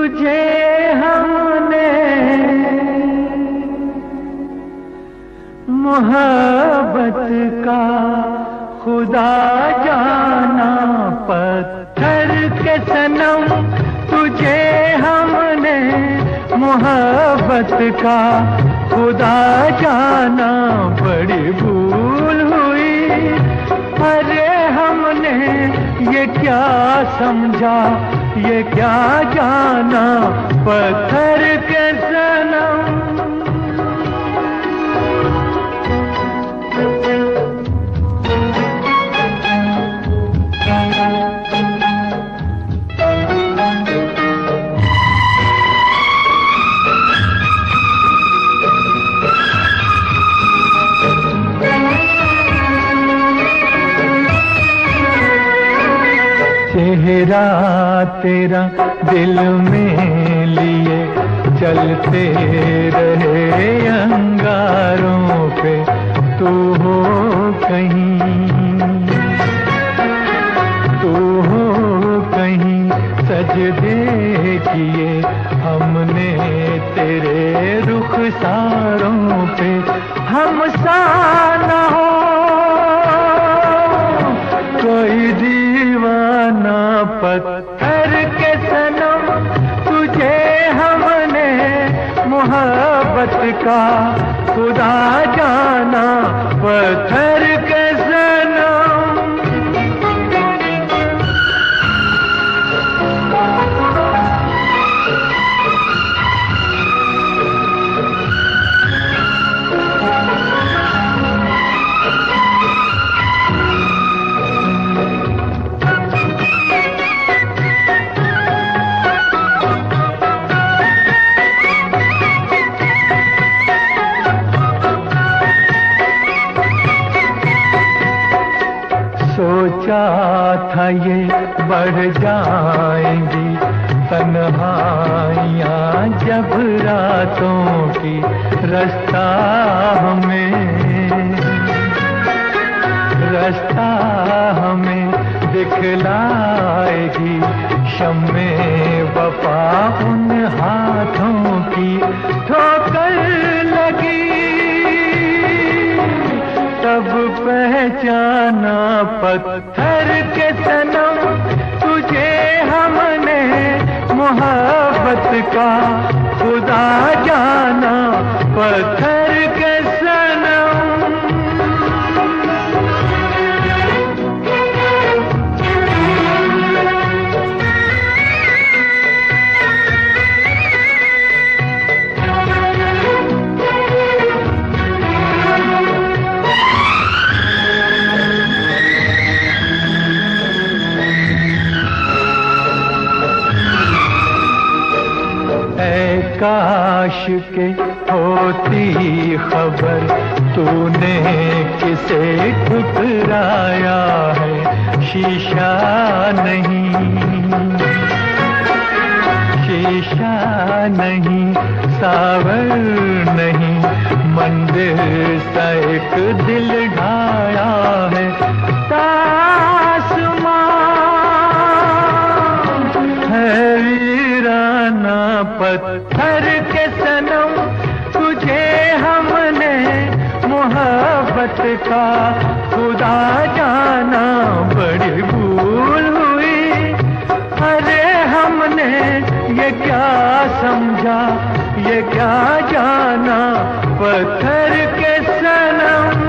तुझे हमने मोहब्बत का खुदा जाना, पत्थर के सनम तुझे हमने मोहब्बत का खुदा जाना। बड़ी भूल हुई, अरे हमने ये क्या समझा, ये क्या जाना, पत्थर के सनम। चेहरा तेरा दिल में लिए चलते रहे अंगारों पे, तू हो कहीं, तू हो कहीं। सजदे किए हमने तेरे रुखसारों पे, हम सा न हो कोई दीवाना, पत्थर के सनम तुझे हमने मोहब्बत का खुदा जाना, पत्थर के सनम। सोचा था ये बढ़ जाएंगी तन्हाइयाँ जब रातों की, रास्ता हमें दिखलाएगी शम्मे वफा उन हाथों की। ठोकर लगी तब पहचाना, पत्थर के सनम तुझे हमने मोहब्बत का खुदा जाना, पत्थर के सनम। काश के होती खबर तूने किसे ठुकराया है, शीशा नहीं, सावर नहीं, मंदिर सा एक दिल ढाया है। पत्थर के सनम तुझे हमने मोहब्बत का खुदा जाना। बड़ी भूल हुई, अरे हमने ये क्या समझा, ये क्या जाना, पत्थर के सनम।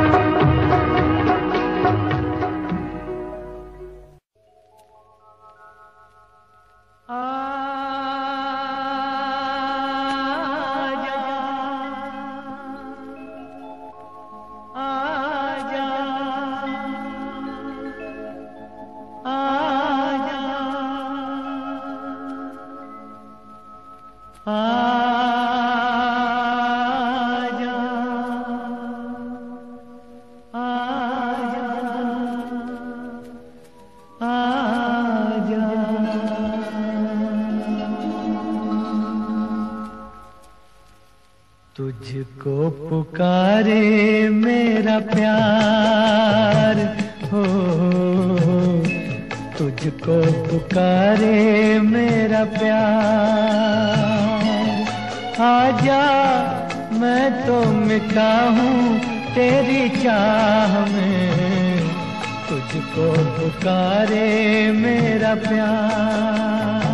तुझको पुकारे मेरा प्यार हो, तुझ तुझको पुकारे मेरा प्यार। आजा मैं तो मिटा हूँ तेरी चाह में, तुझको पुकारे मेरा प्यार।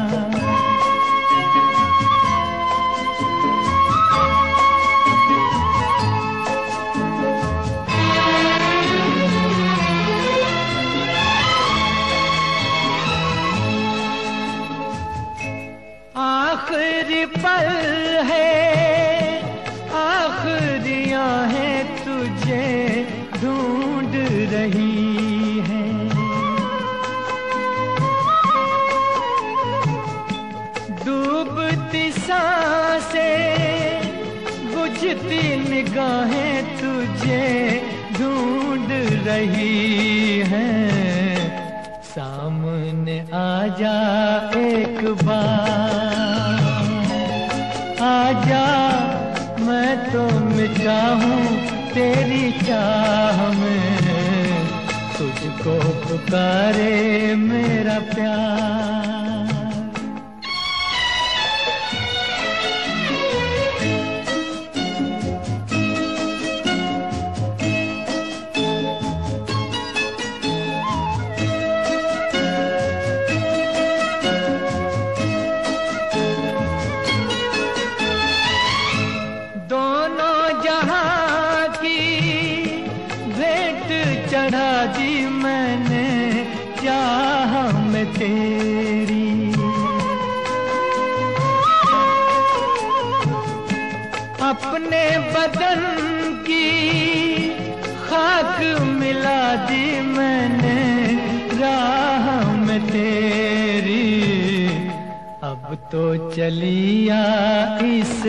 आखिरी पल है, आखिरियां हैं तुझे ढूंढ रही हैं। डूबती सांसें, बुझती निगाहें तुझे ढूंढ रही हैं। सामने आजा एक बार, आजा मैं तो मिटा हूँ तेरी चाह में, तुझको पुकारे मेरा प्यार। चढ़ा दी मैंने चाह में तेरी, अपने बदन की खाक मिला दी मैंने राह में तेरी। अब तो चलिया इस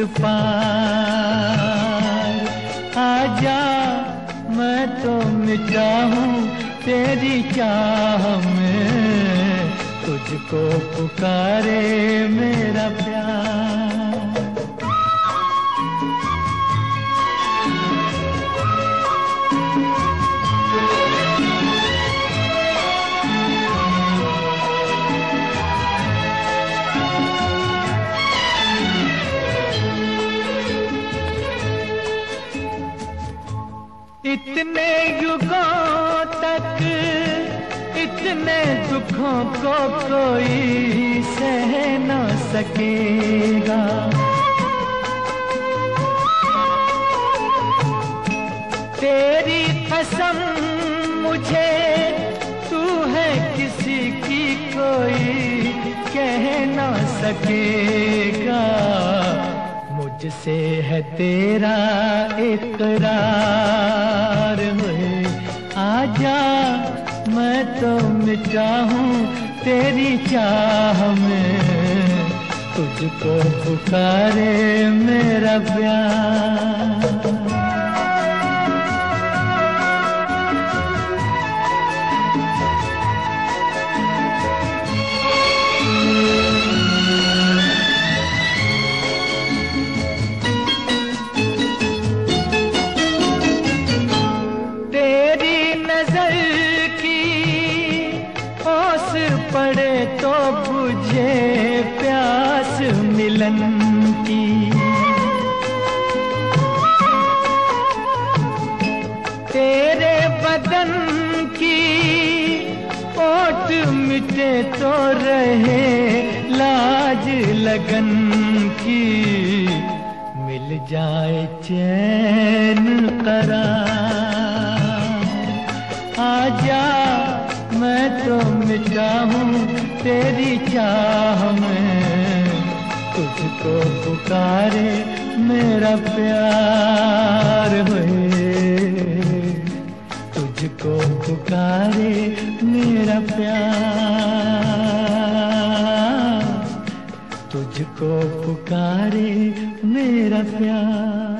पार, आजा मैं तो मिटा हूँ तेरी चाह में, तुझको पुकारे मेरा प्यार। इतने युगों तक इतने दुखों को कोई सह न सकेगा। तेरी कसम मुझे तू है किसी की कोई कह न सकेगा। मुझसे है तेरा इकरार हुए, आजा मैं तो मिटा हूँ तेरी चाह में, तुझको पुकारे मेरा प्यार। पड़े तो बुझे प्यास मिलन की, तेरे बदन की ओट मिटे तो रहे लाज लगन की। मिल जाए चैन करार, आजा मैं तो मिटा हूँ तेरी चाह में, तुझको पुकारे मेरा प्यार हुए, तुझको पुकारे मेरा प्यार, तुझको पुकारे मेरा प्यार।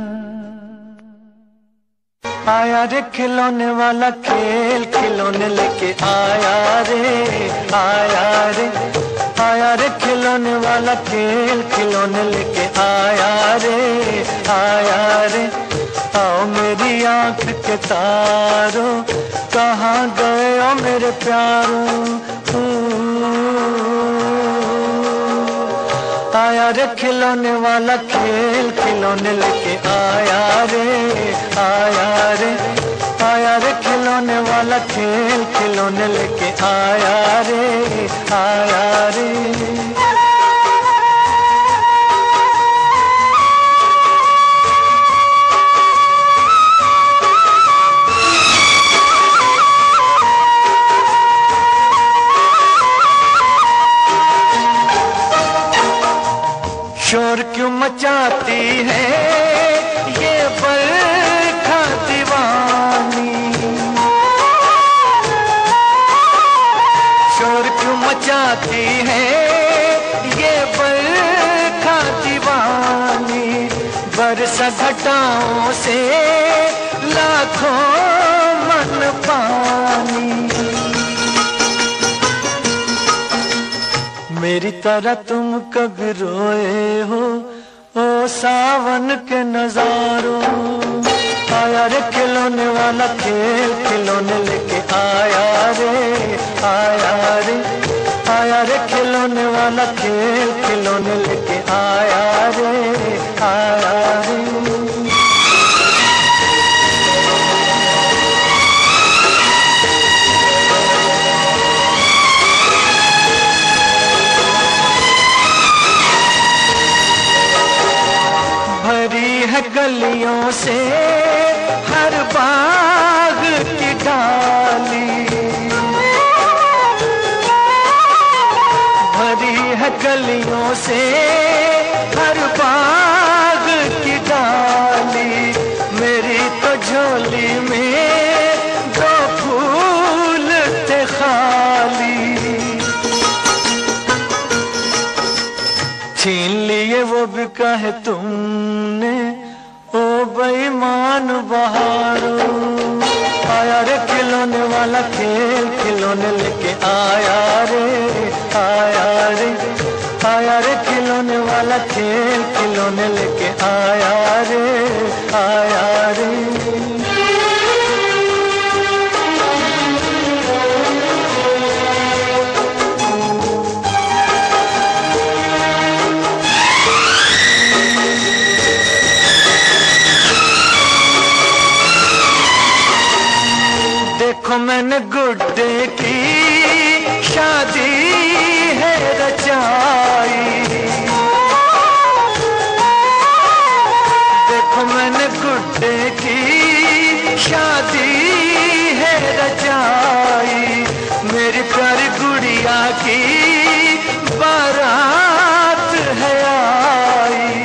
आया रे खिलौने वाला खेल खिलौने लेके आया रे, आया रे, आया रे खिलौने वाला खेल खिलौने लेके आया रे, आया रे। आओ मेरी आंख के तारों, कहाँ गए ओ मेरे प्यारों। आया रे खिलौने वाला खेल खिलौने लेके आया रे, आया रे, आया रे खिलौने वाला खेल खिलौने लेके आया रे, आया रे। शोर क्यों मचाती है ये बरखा दीवानी, शोर क्यों मचाती है ये बरखा दीवानी, बरसा घटाओं से लाखों मन पानी। मेरी तरह तुम कभी रोए हो ओ सावन के नजारों। आया रे खिलौने वाला खेल खिलौने लेके आया रे, आया रे, आया रे खिलौने वाला खेल खिलौने लेके आया रे, आया रे। गलियों से हर बाग की डाली, भरी है गलियों से हर बाग की डाली, मेरी तो झोली में दो फूल थे खाली। छीन लिए वो भी कहे तुमने ओ बेईमान बहारों। आया रे खिलौने वाला खेल खिलौने लेके आया रे, आया रे, आया रे खिलौने वाला खेल खिलौने लेके आया रे, आया रे। देखो मैंने गुड्डे की शादी है रचाई, देखो मैंने गुड्डे की शादी है रचाई, मेरी प्यारी गुड़िया की बारात है आई।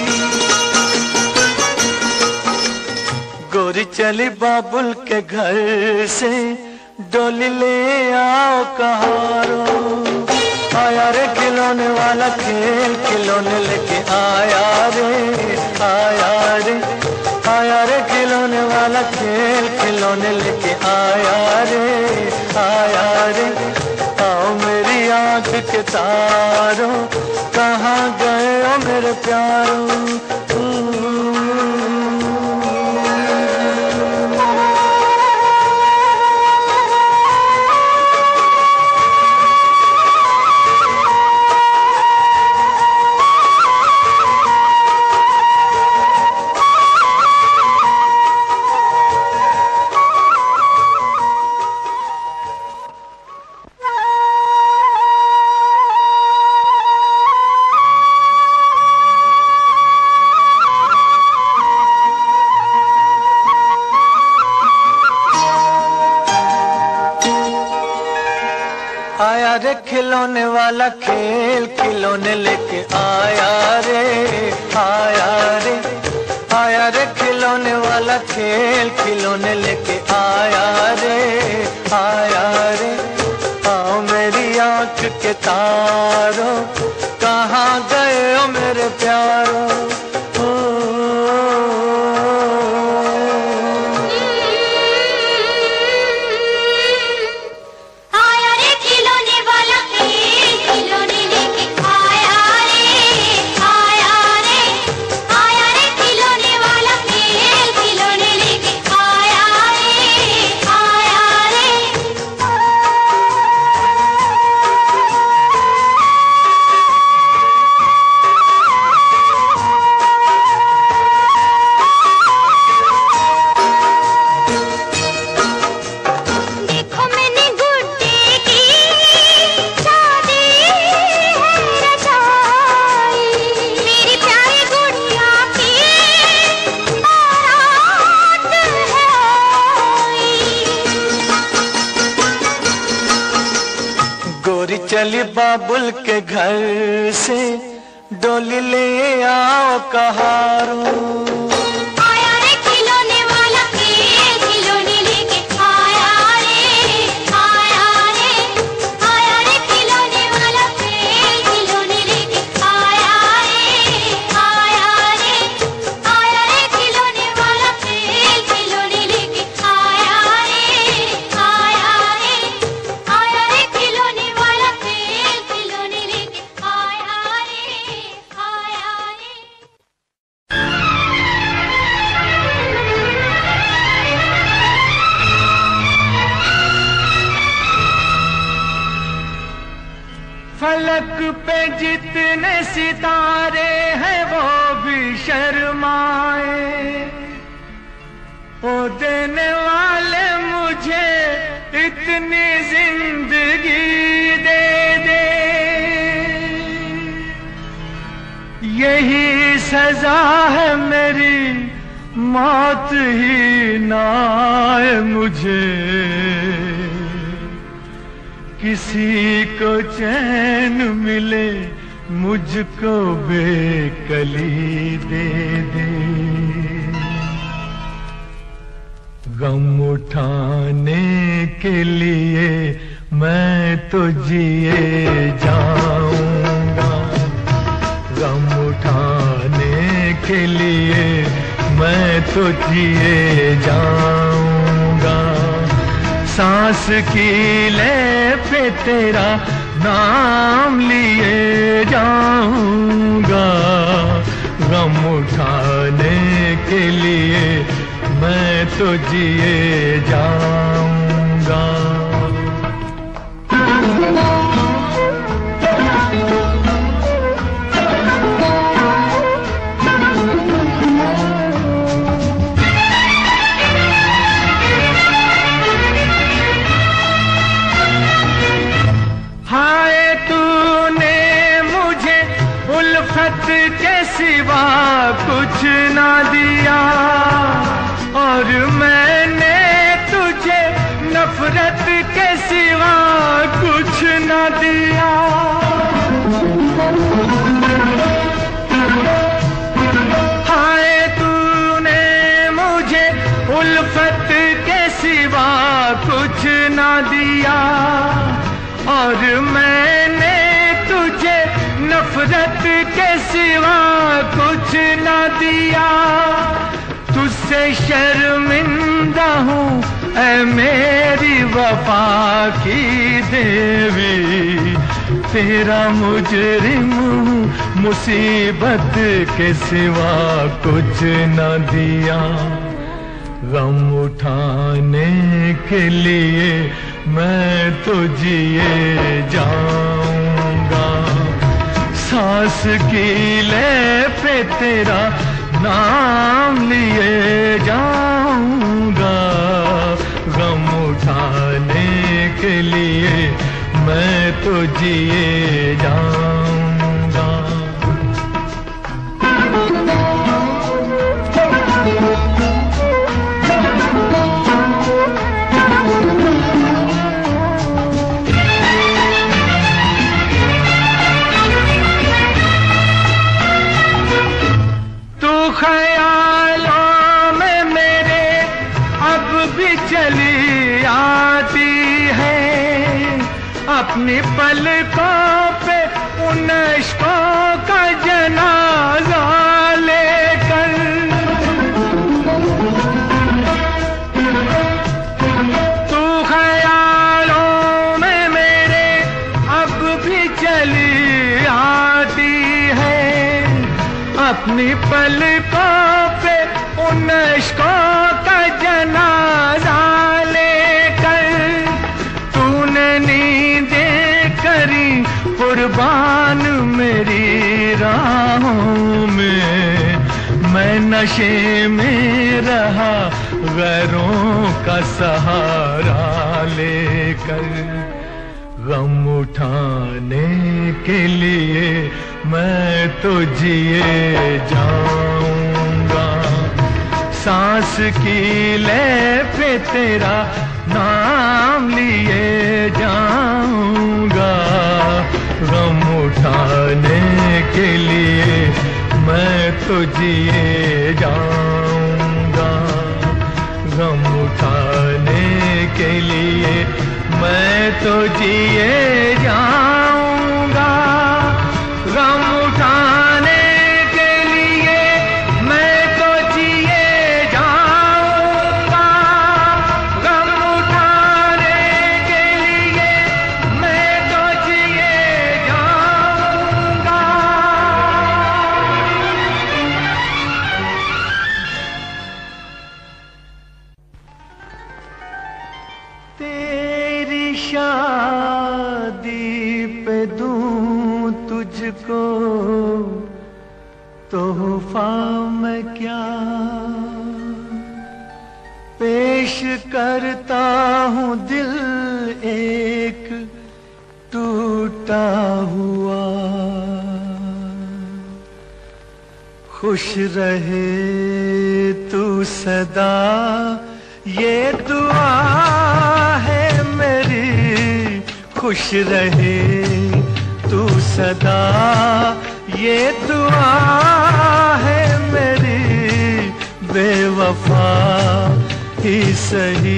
गोरी चली बाबुल के घर से डोली ले आओ कहारो। आया रे खिलौने वाला खेल खिलौने लेके आया रे, आया रे, आया रे खिलौने वाला खेल खिलौने लेके आया रे, आया रे। आओ मेरी आंख के तारों कहाँ गए हो मेरे प्यारों। आया रे खिलौने वाला खेल खिलौने लेके आया रे, आया रे, आया रे खिलौने वाला खेल खिलौने लेके आया रे, आया रे। आओ मेरी आंख के तारों कहाँ गए हो मेरे प्यारों। चली बाबुल के घर से डोली ले आओ कहारू। फलक पे जितने सितारे हैं वो भी शर्माए, ओ देने वाले मुझे इतनी जिंदगी दे दे। यही सजा है मेरी, मौत ही ना आए मुझे। किसी को चैन मिले, मुझको बेकली दे दे। गम उठाने के लिए मैं तो जिए जाऊंगा, गम उठाने के लिए मैं तो जिए जाऊंगा। सांस की ले पे तेरा नाम लिए जाऊंगा, गम उठाने के लिए मैं तो जिए जाऊंगा। के सिवा कुछ ना दिया, और मैंने तुझे नफरत के सिवा कुछ ना दिया। हाय तूने मुझे उल्फत के सिवा कुछ ना दिया, और मैंने तुझे नफरत के सिवा कुछ ना दिया। तुझसे शर्मिंदा हूँ ऐ मेरी वफा की देवी, तेरा मुजरिम हूँ मुसीबत के सिवा कुछ ना दिया। गम उठाने के लिए मैं तो जिए जाऊंगा, सांस की ले पे तेरा नाम लिए जाऊंगा। गम उठाने के लिए मैं तो जिए जाऊंगा। ख्यालों में मेरे अब भी चली आती है, अपनी पलकों पे उन इश्कों का जनाजा लेकर। तू ख्यालों में मेरे अब भी चली आती है, अपनी पलकों पे उन इश्कों का जनाजा लेकर। तूने नींदें करी कुर्बान मेरी राहों में, मैं नशे में रहा गैरों का सहारा लेकर। गम उठाने के लिए मैं तो जिए जाऊंगा, सांस की ले पे तेरा नाम लिए जाऊंगा। उठाने के लिए मैं तो जिए जाऊंगा, गम उठाने के लिए मैं तो जिए जाऊंगा, गम उठाने के लिए मैं तो जिए जाऊंगा, गम उठाने के लिए मैं तो जिए जाऊंगा। तेरी शादी पे दूं तुझको तोहफा मैं क्या, पेश करता हूँ दिल एक टूटा हुआ। खुश रहे तू सदा ये दुआ है मेरी, खुश रहे तू सदा ये दुआ है मेरी, बेवफा ही सही,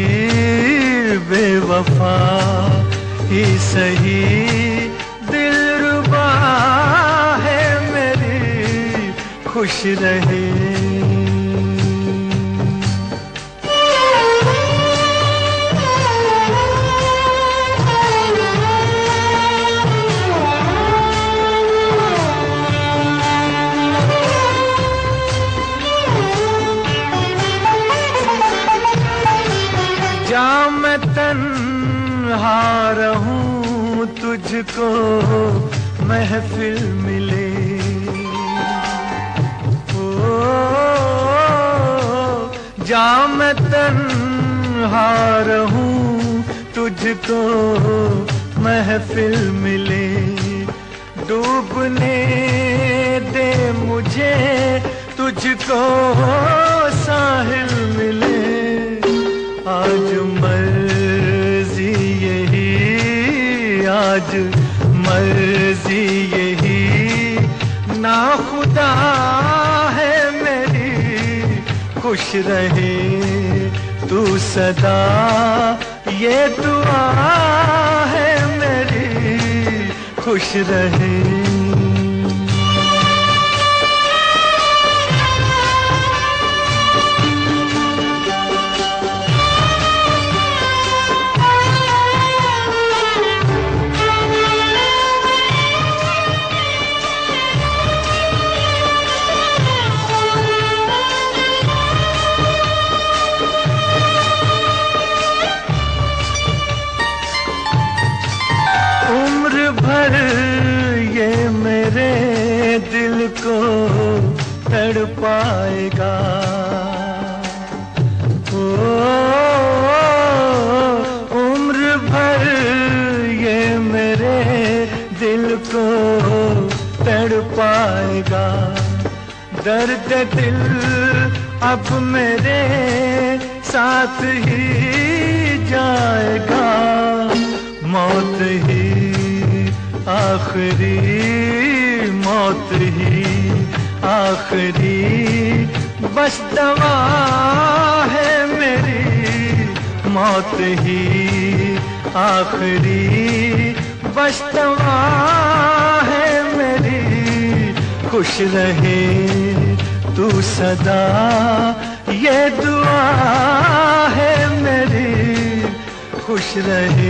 बेवफा ही सही, दिलरुबा है मेरी, खुश रहे। जा मैं तन्हा रहूं तुझको महफिल मिले, ओ जा मैं तन्हा रहूं तुझको महफिल मिले, डूबने दे मुझे तुझको साहिल मिले। आज मर्जी यही, आज मर्जी यही, ना खुदा है मेरी, खुश रहे तू सदा ये दुआ है मेरी, खुश रहे। भर ये मेरे दिल को तड़पाएगा, ओ उम्र भर ये मेरे दिल को तड़पाएगा, दर्द दिल अब मेरे साथ ही जाएगा, मौत ही आखिरी, मौत ही आखिरी, बस दवा है मेरी, मौत ही आखिरी, बस दवा है मेरी, खुश रहे तू सदा ये दुआ है मेरी, खुश रहे,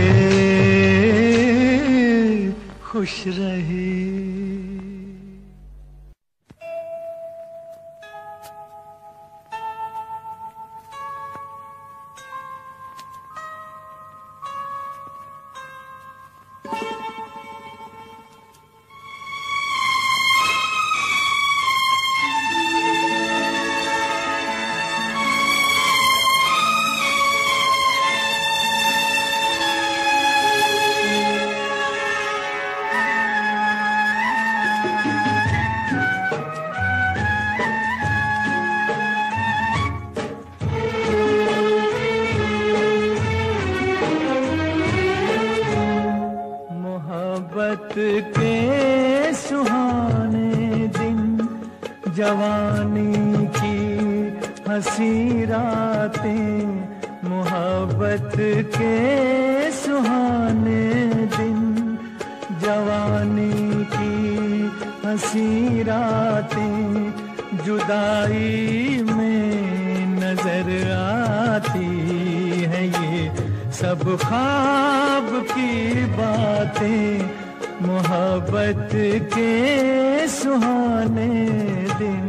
खुश रहे। जवानी की हंसी रातें, मोहब्बत के सुहाने दिन। जवानी की हंसी रातें जुदाई में नजर आती है, ये सब ख्वाब की बातें, मोहब्बत के सुहाने दिन।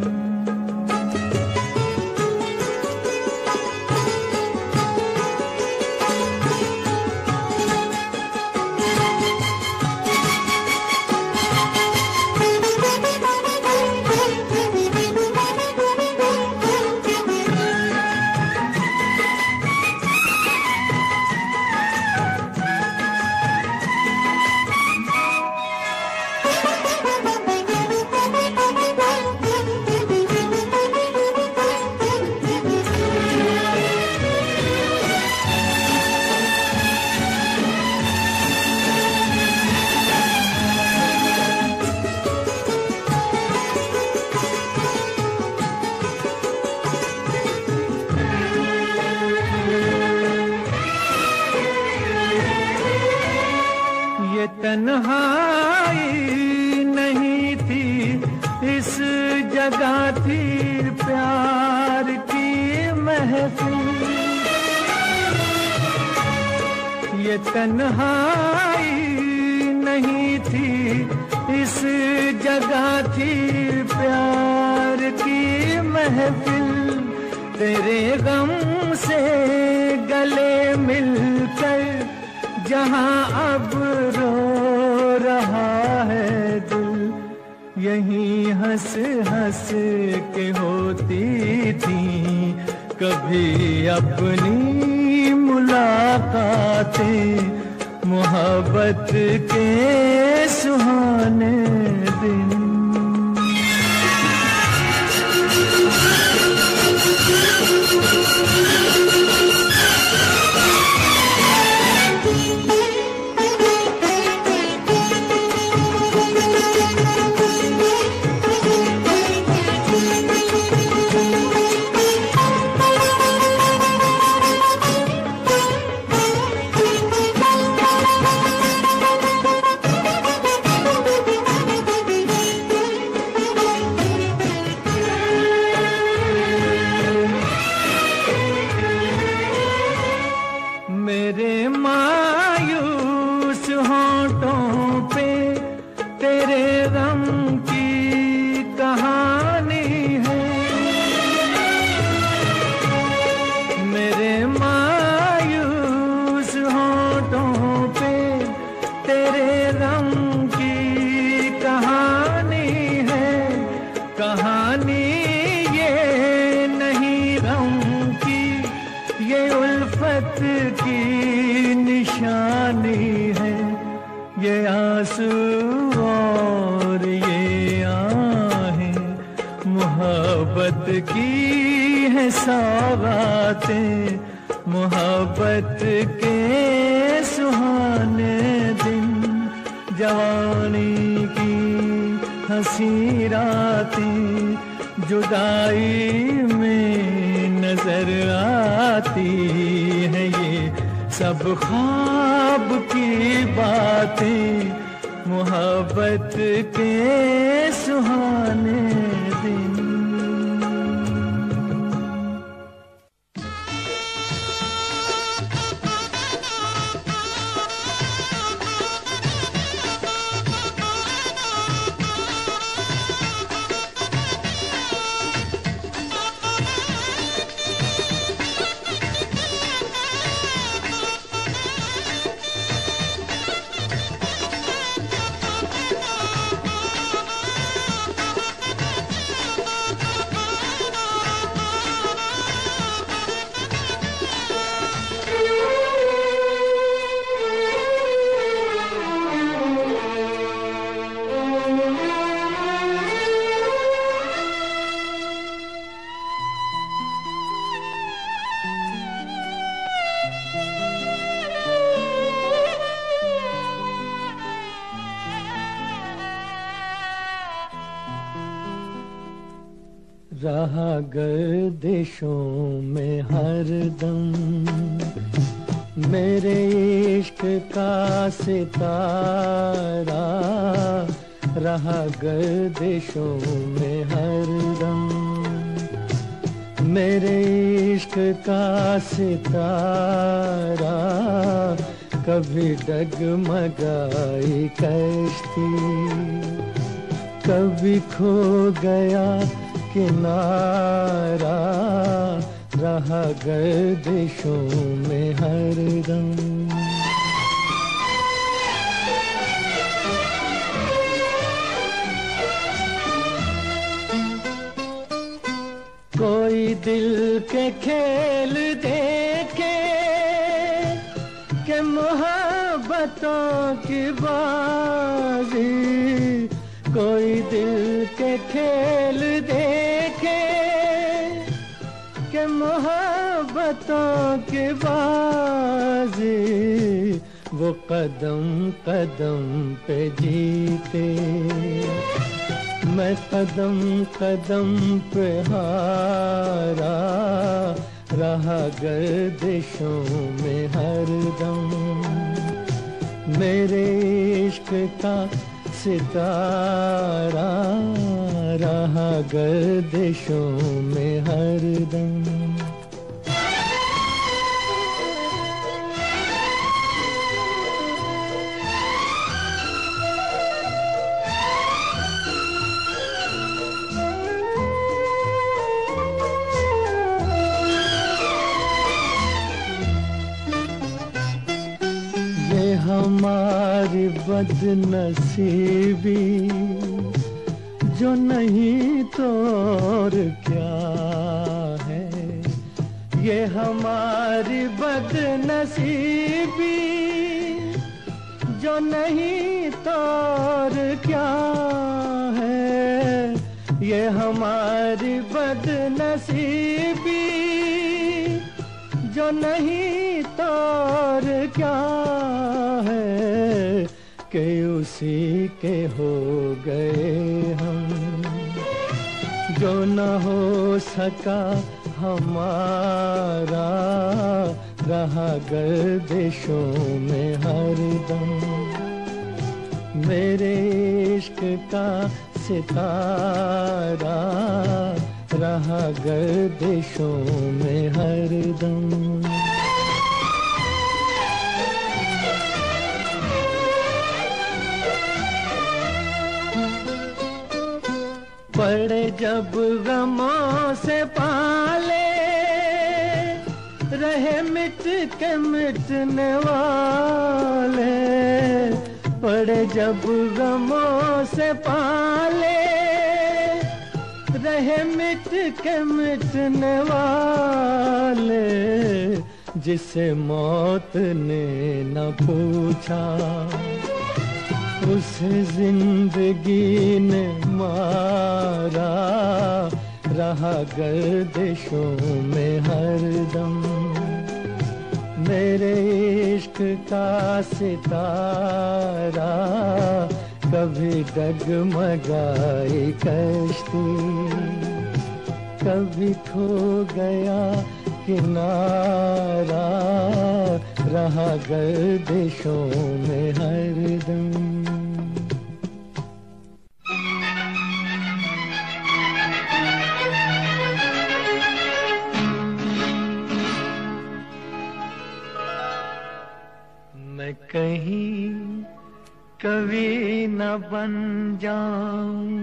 तन्हाई नहीं थी इस जगह थी प्यार की महफिल। ये तन्हाई नहीं थी इस जगह थी प्यार की महफिल। तेरे गम से गले मिलकर जहां अब रो रहा है दिल, यहीं हंस हंस के होती थी कभी अपनी मुलाकातें, मोहब्बत के सुहाने दिन। मेरे मायूस होंठों पे तेरे गम की कहानी है। मेरे मायूस होंठों पे तेरे गम की कहानी है। कहानी ये नहीं गम की, ये उल्फत की निशानी है। ये आंसू और ये आहें मोहब्बत की है सौगातें, मोहब्बत के सुहाने दिन। जवानी की हंसी रातें जुदाई में नजर आती है, ये सब ख्वाब की बातें, मोहब्बत के सुहाने दिन। रहा गर्दिशों में हरदम मेरे इश्क का सितारा, रहा गर्दिशों में हरदम मेरे इश्क का सितारा। कभी डगमगाई कश्ती, कभी खो गया किनारा, रहा गर्दिशों में हरदम। कोई दिल के खेल देखे कि मोहब्बतों की बाजी, कोई दिल के खेल देखे कि मोहब्बतों की बाजी, वो कदम कदम पे जीते, मैं कदम कदम पे हारा, रहा गर्दिशों में हरदम मेरे इश्क का सितारा, रहा गर्दिशों में हरदम। ये हमारी बदनसीबी जो नहीं तो और क्या है, ये हमारी बदनसीबी जो नहीं तो और क्या है, ये हमारी बदनसीबी जो नहीं तो और क्या है, कि उसी के हो गए हम जो न हो सका हमारा, रहा गर्दिशों में हरदम मेरे इश्क का सितारा, रहा गर्दिशों में हरदम। पड़े जब गमों से पाले, रहे मिट के मिटने वाले, पड़े जब गमों से पाले, रहे मिट के मिटने वाले, जिसे मौत ने न पूछा उसे जिंदगी ने मारा, रहा गर्दिशों में हरदम मेरे इश्क का सितारा, कभी डगमगाई कश्ती, कभी खो गया किनारा, रहा गर्दिशों में हरदम। मैं कहीं कवि न बन जाऊं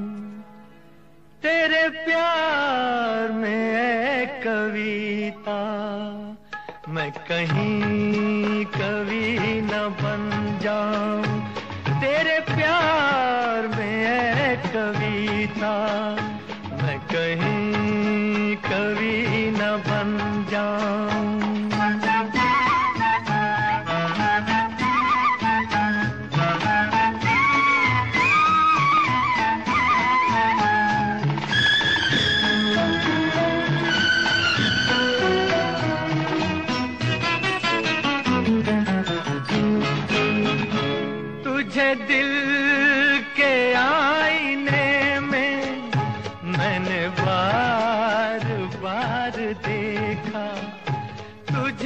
तेरे प्यार में है कविता, मैं कहीं कवि न बन जाऊं तेरे प्यार में है कविता, मैं कहीं कवि न बन जाऊं। तुझे दिल के आईने में मैंने बात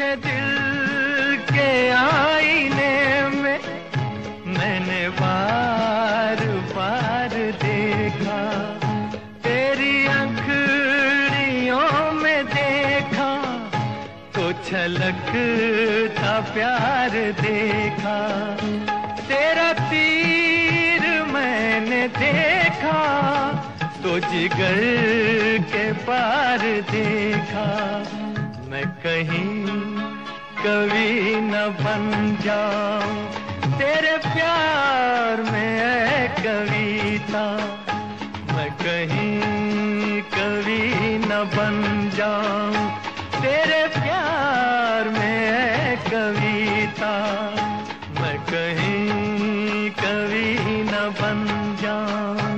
अपने दिल के आईने में मैंने बार बार देखा, तेरी अंखड़ियों में देखा तो छलकता प्यार देखा। तेरा तीर मैंने देखा तो जिगर के पार देखा। मैं कहीं कभी न बन जाऊं तेरे प्यार में है कविता। मैं कहीं कभी न बन जाऊं तेरे प्यार में है कविता। मैं कहीं कभी न बन जाऊं।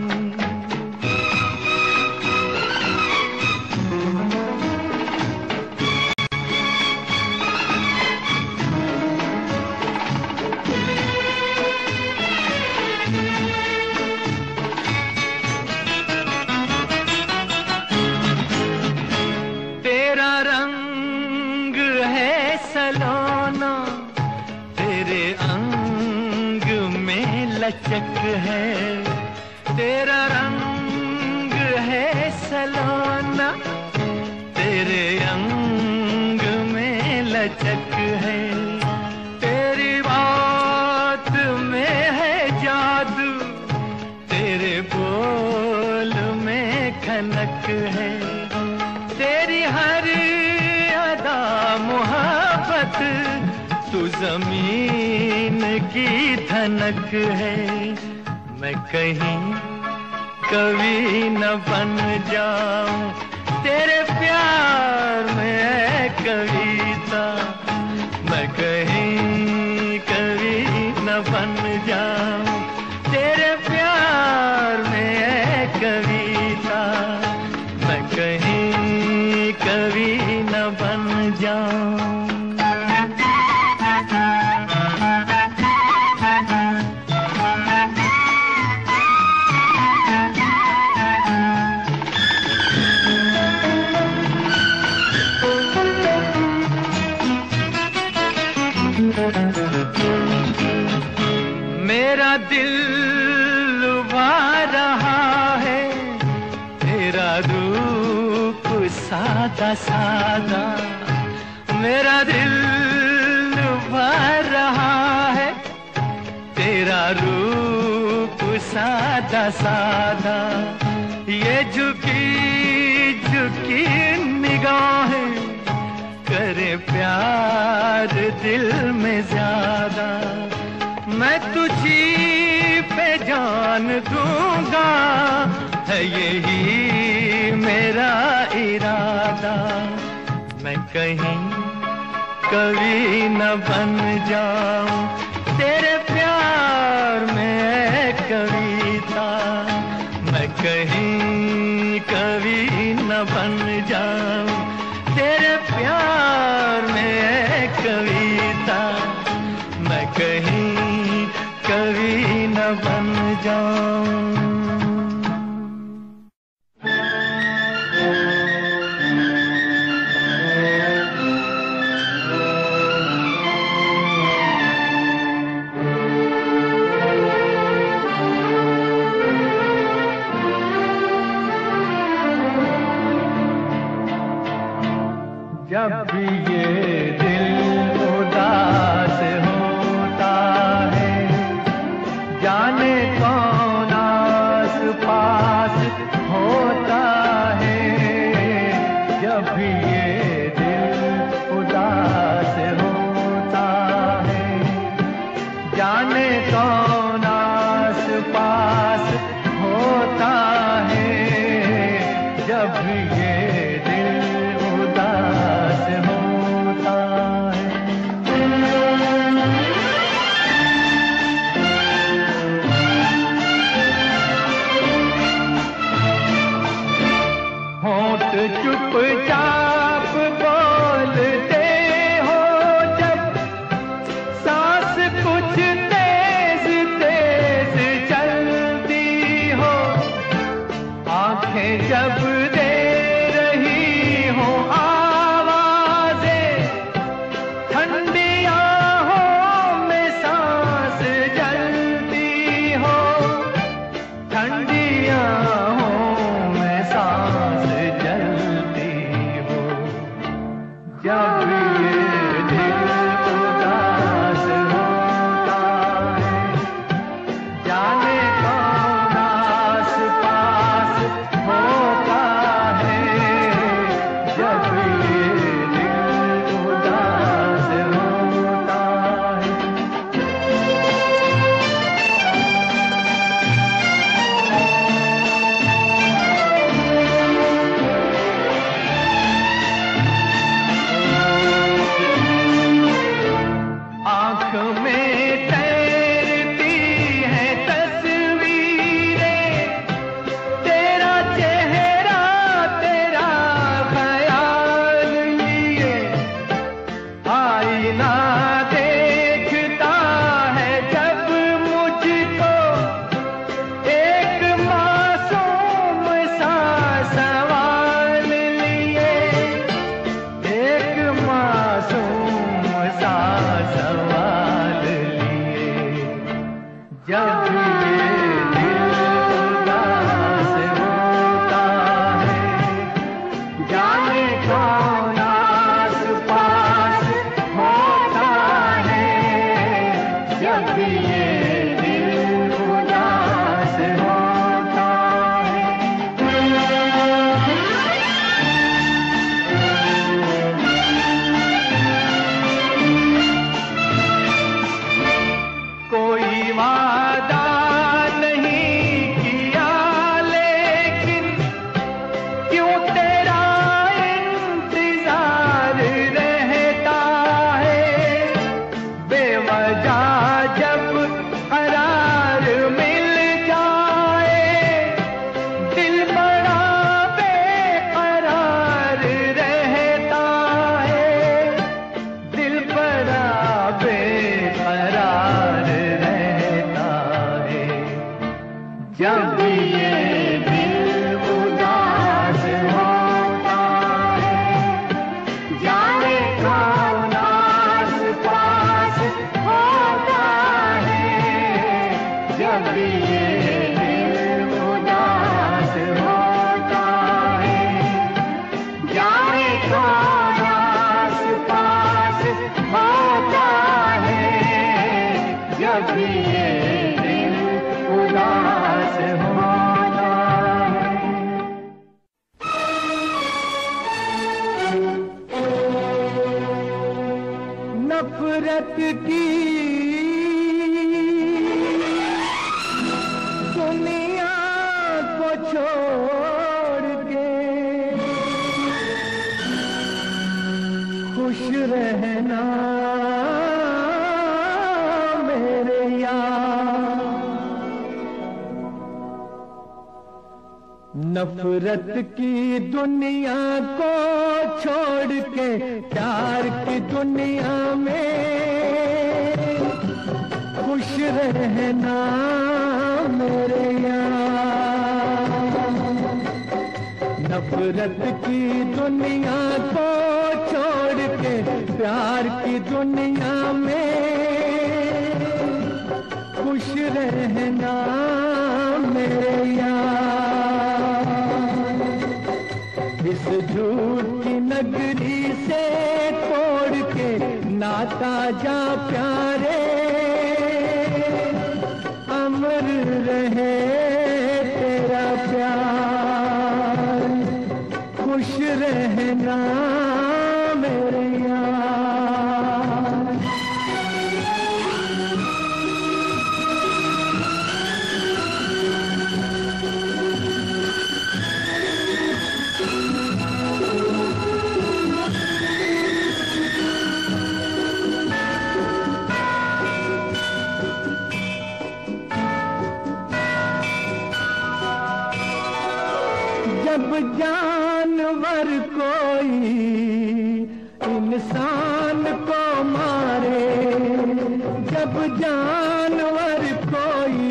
तेरा रंग है सलोना, तेरे अंग में लचक है। तेरा रंग है सलोना, तेरे अंग में लचक है। तेरी बात में है जादू, तेरे बोल में खनक है। तेरी हर अदा मोहब्बत, तू जमीन की धनक है। मैं कहीं कभी न बन जाऊं तेरे प्यार में है कविता। मैं कहीं कभी न बन जाऊं तेरे प्यार में है कविता। मैं कहीं कभी न बन जाऊं। मेरा दिल लुभा रहा है तेरा रूप सादा सादा। मेरा दिल लुभा रहा है तेरा रूप सादा सादा। ये झुकी झुकी निगाहें करे प्यार दिल में ज्यादा। मैं तुझी पे जान दूंगा, है यही मेरा इरादा। मैं कहीं कभी न बन जाऊं तेरे प्यार में है कविता। मैं कहीं कभी न बन जाऊं तेरे प्यार में है कविता। मैं कहीं कभी न बन जाऊं। जब भी ये दिल उदास होता है, जाने कौन आस पास होता है। जब भी ये दिल उदास होता है, जाने कौन आस पास होता है। जब भी ये दिल उदास होता है। होंठ चुपचाप बोलते हो जब, सांस कुछ तेज तेज चलती हो। आंखें जब दे रही हो आवाजें, आहों में सांस जलती हो, जब ये दिल उदास होता है, जाने कौन आस पास होता है, जब ये दिल उदास होता है। आँख में तैरती है तस्वीरें, तेरा चेहरा तेरा ख्याल लिए, आईना देखता है जब मुझको, एक मासूम सा सवाल लिए, एक मासूम सा सवाल लिए, जब ये दिल उदास होता है, जाने कौन आस पास होता है, जब ये दिल उदास होता है। कोई वादा नहीं किया लेकिन क्यों तेरा इंतजार रहता है, बेवजह जब करार मिल जाए, दिल बड़ा बेकरार रहता है, दिल बड़ा बेकरार रहता है, जब ये दिल उदास होता है, जाने कौन आस पास होता है, जब ये दिल उदास होता है, जाने कौन आस पास होता है, जब ये दिल उदास होता है। नफरत की दुनिया को छोड़ के खुश रहना मेरे यार, नफरत की दुनिया को छोड़ के प्यार की दुनिया में खुश रहना मेरे यार, नफरत की दुनिया को छोड़ के प्यार की दुनिया में खुश रहना मेरे यार, इस झूठ की नगरी से तोड़ के नाता जा प्यारे, अमर रहे तेरा प्यार, खुश रहना मेरे यार। जब जानवर कोई इंसान को मारे, जब जानवर कोई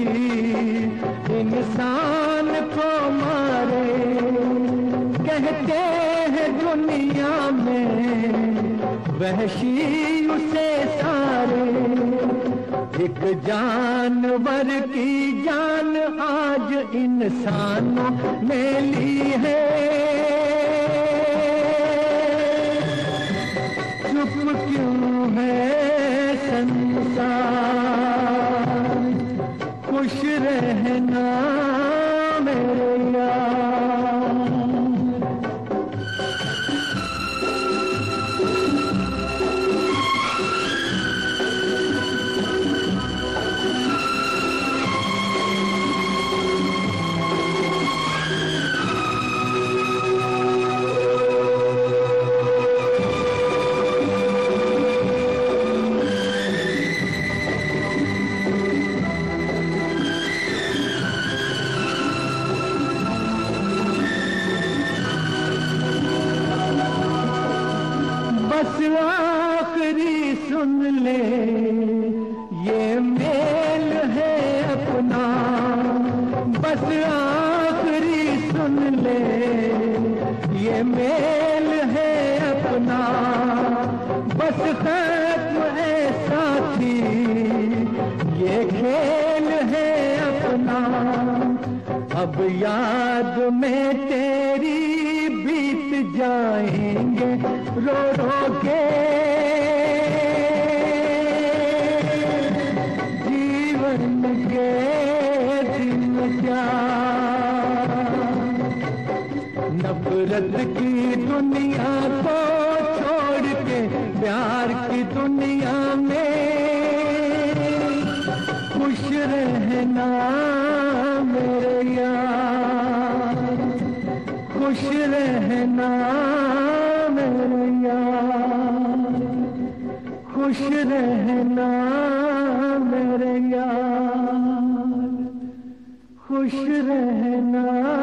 इंसान को मारे, कहते हैं दुनिया में वहशी उसे सारे, एक जानवर की जान आज इंसानों ने ली है। चुप क्यों है संसार, खुश रहना मेरे यार। बस आखिरी सुन ले ये मेल है अपना, बस आखिरी सुन ले ये मेल है अपना। बस खत्म है साथी ये खेल है अपना। अब याद में तेरी बीत जाएंगे रो रो के जीवन के दिन क्या। नफरत की दुनिया को छोड़ के प्यार की दुनिया में खुश रहना मेरे यार, खुश रहना मेरे यार, खुश रहना मेरे यार, खुश रहना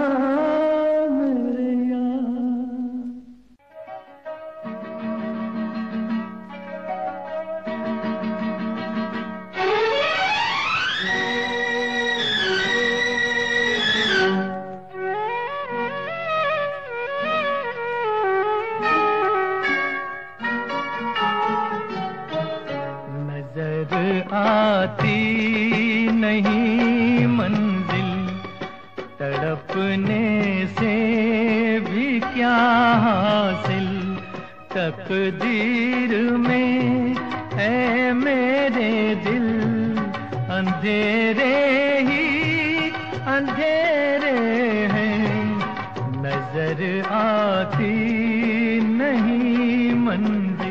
मेरे यार। आती नहीं मंजिल, तड़पने से भी क्या हासिल। तकदीर में है मेरे दिल अंधेरे ही अंधेरे हैं। नजर आती नहीं मंजिल।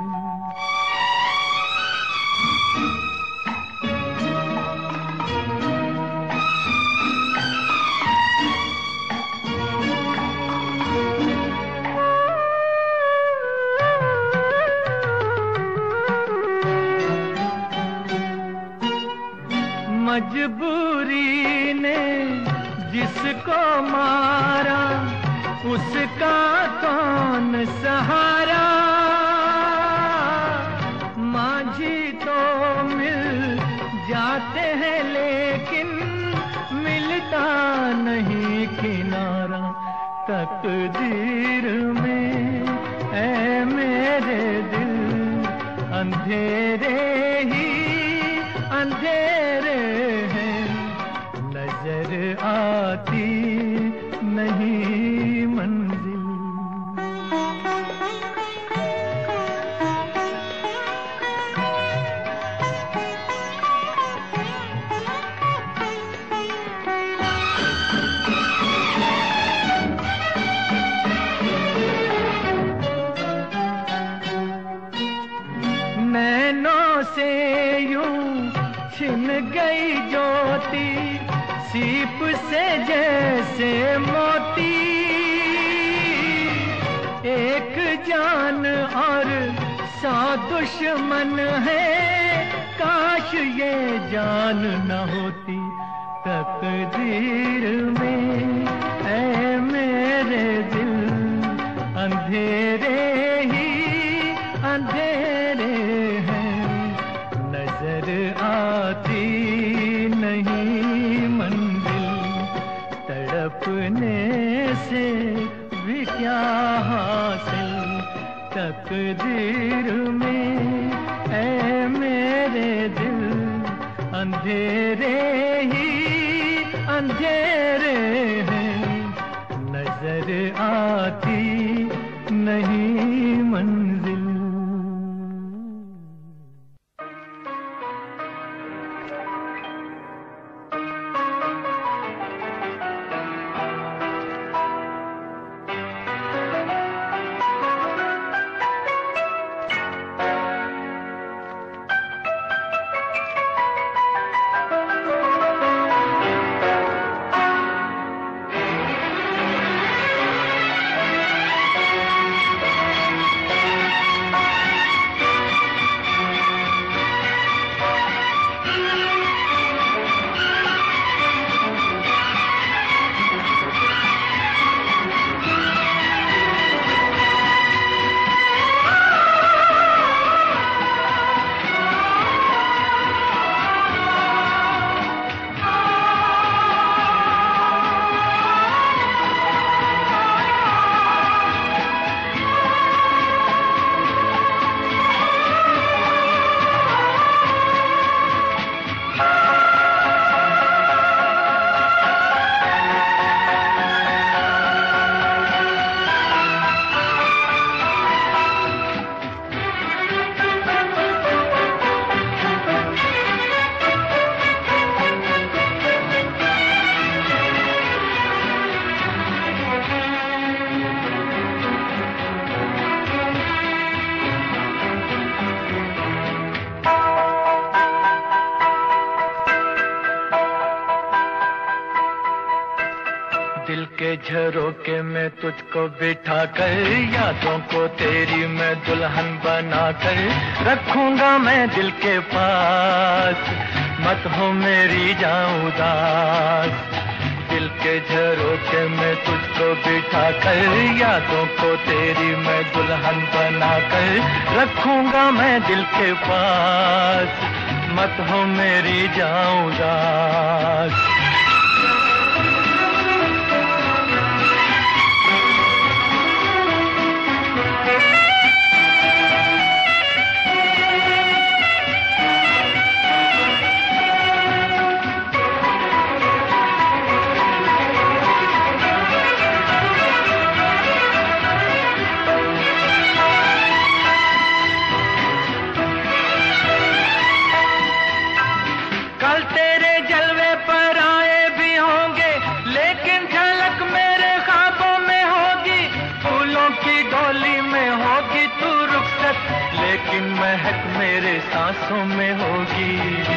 मजबूरी ने जिसको मारा उसका कौन सहारा। माझी तो मिल जाते हैं लेकिन मिलता नहीं किनारा। तकदीर में है मेरे दिल अंधेरे ही अंधेरे हैं। नजर आती नहीं मंजिल। नैनों से यूं छिन गई ज्योति, सीप से जैसे मोती। एक जान और 100 दुश्मन है, काश ये जान न होती। तकदीर में है मेरे दिल अंधेरे ही अंधेरे हैं। नजर आती नहीं मंजिल, तड़पने से भी क्या हासिल। तकदीर में है मेरे दिल अंधेरे ही अंधेरे हैं, नजर आती नहीं मंजिल। दिल के झरोके में तुझको बिठा कर, यादों को तेरी मैं दुल्हन बना कर रखूंगा मैं दिल के पास, मत हो मेरी जाऊं उदास। दिल के झरोके में तुझको बिठा कर, यादों को तेरी मैं दुल्हन बना कर रखूंगा मैं दिल के पास, मत हो मेरी जाऊं उदास। लेकिन महक मेरे सांसों में होगी,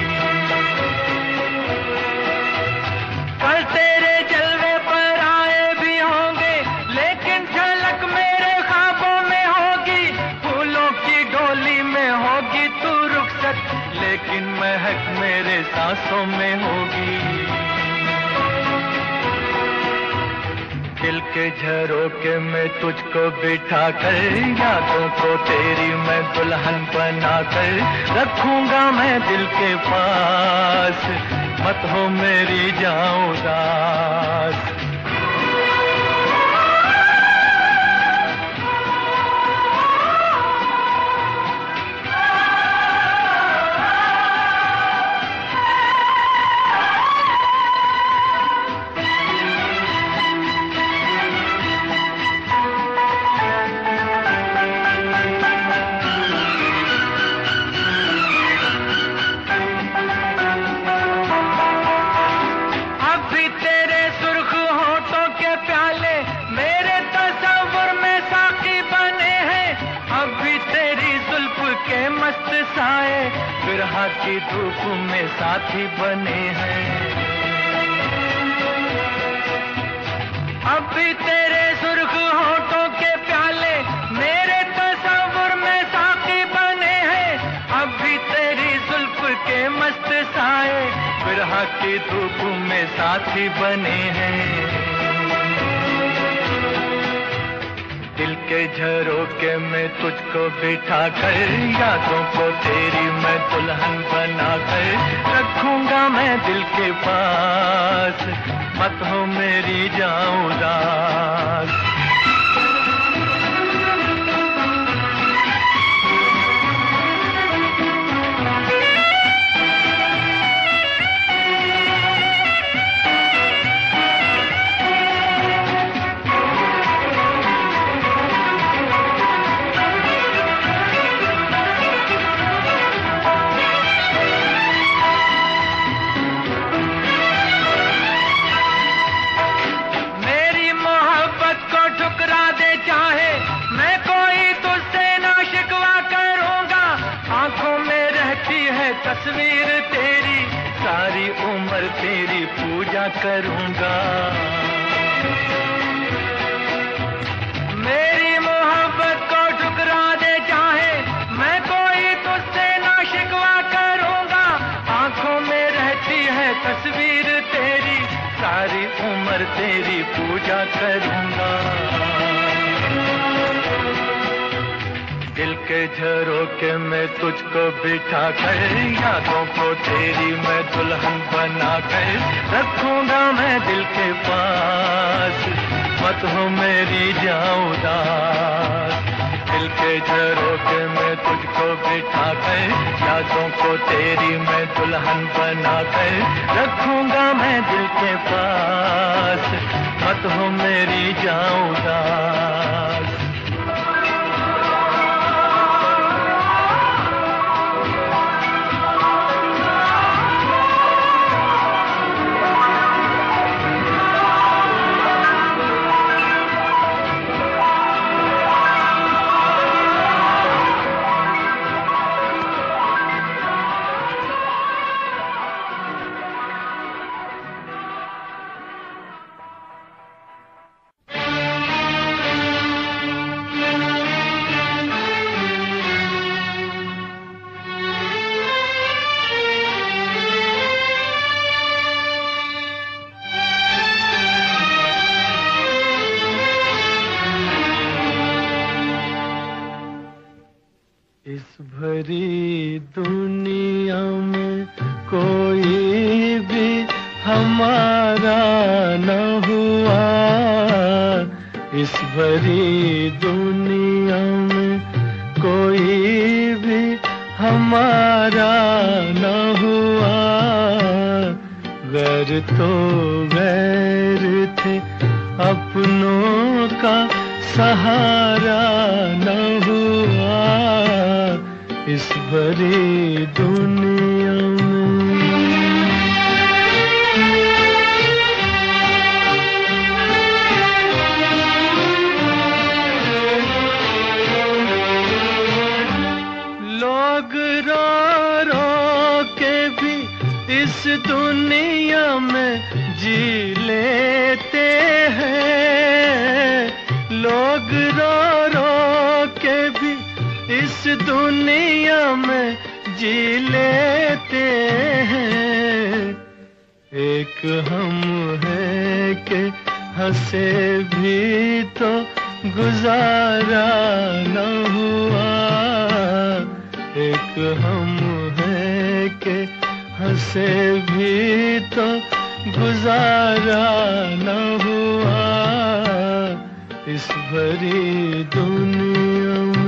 कल तेरे जलवे पर आए भी होंगे, लेकिन झलक मेरे ख्वाबों में होगी। फूलों की डोली में होगी तू रुखसत, लेकिन महक मेरे सांसों में होगी। दिल के झरोके में तुझको बिठा कर, यादों को तेरी मैं दुल्हन बना कर रखूंगा मैं दिल के पास, मत हो मेरी जाऊं उदास। बिरहा की धूप में साथी बने हैं, अब भी तेरे सुर्ख होठों के प्याले मेरे तस्वुर में साथी बने हैं। अब भी तेरी जुल्फ के मस्त साए बिरहा की धूप में साथी बने हैं। दिल के झरोके में तुझको बिठा कर, यादों को तेरी मैं दुल्हन बना कर रखूंगा मैं दिल के पास, मत हो मेरी जाऊं उदास। पूजा करूंगा। मेरी मोहब्बत को ठुकरा दे चाहे, मैं कोई तुझसे ना शिकवा करूंगा। आंखों में रहती है तस्वीर तेरी, सारी उम्र तेरी पूजा करूंगा। दिल के झरोखे में तुझको बिठा कर, यादों को तेरी मैं दुल्हन बना कर रखूंगा मैं दिल के पास, मत हो मेरी जाऊं उदास। दिल के झरोखे में तुझको बिठा कर, यादों को तेरी मैं दुल्हन बना कर रखूंगा मैं दिल के पास, मत हो मेरी जाऊं उदास। इस भरी दुनिया में कोई भी हमारा न हुआ, इस भरी दुनिया में कोई भी हमारा न हुआ। गैर तो गैर थे, अपनों का सहारा न हुआ, इस भरी दुनिया में। लोग रो रो के भी इस दुनिया में जी लेते हैं, लोग रो रो के भी इस दुनिया में जी लेते हैं। एक हम है कि हंसे भी तो गुजारा न हुआ, एक हम है कि हंसे भी तो गुजारा न हुआ, इस भरी दुनिया में।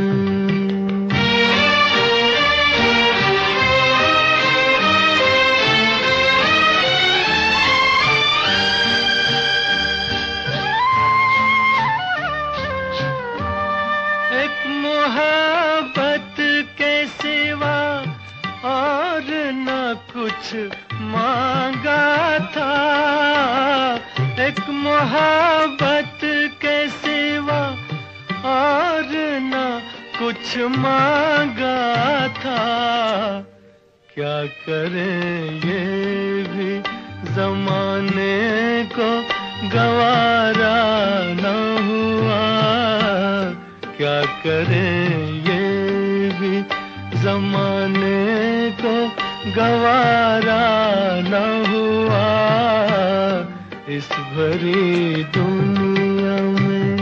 एक मोहब्बत के सिवा और न कुछ मांगा था, एक मोहब्बत के सिवा और न कुछ मांगा था। क्या करें ये भी जमाने को गवारा न हुआ, क्या करें ये भी जमाने को गवारा न हुआ, इस भरी दुनिया में।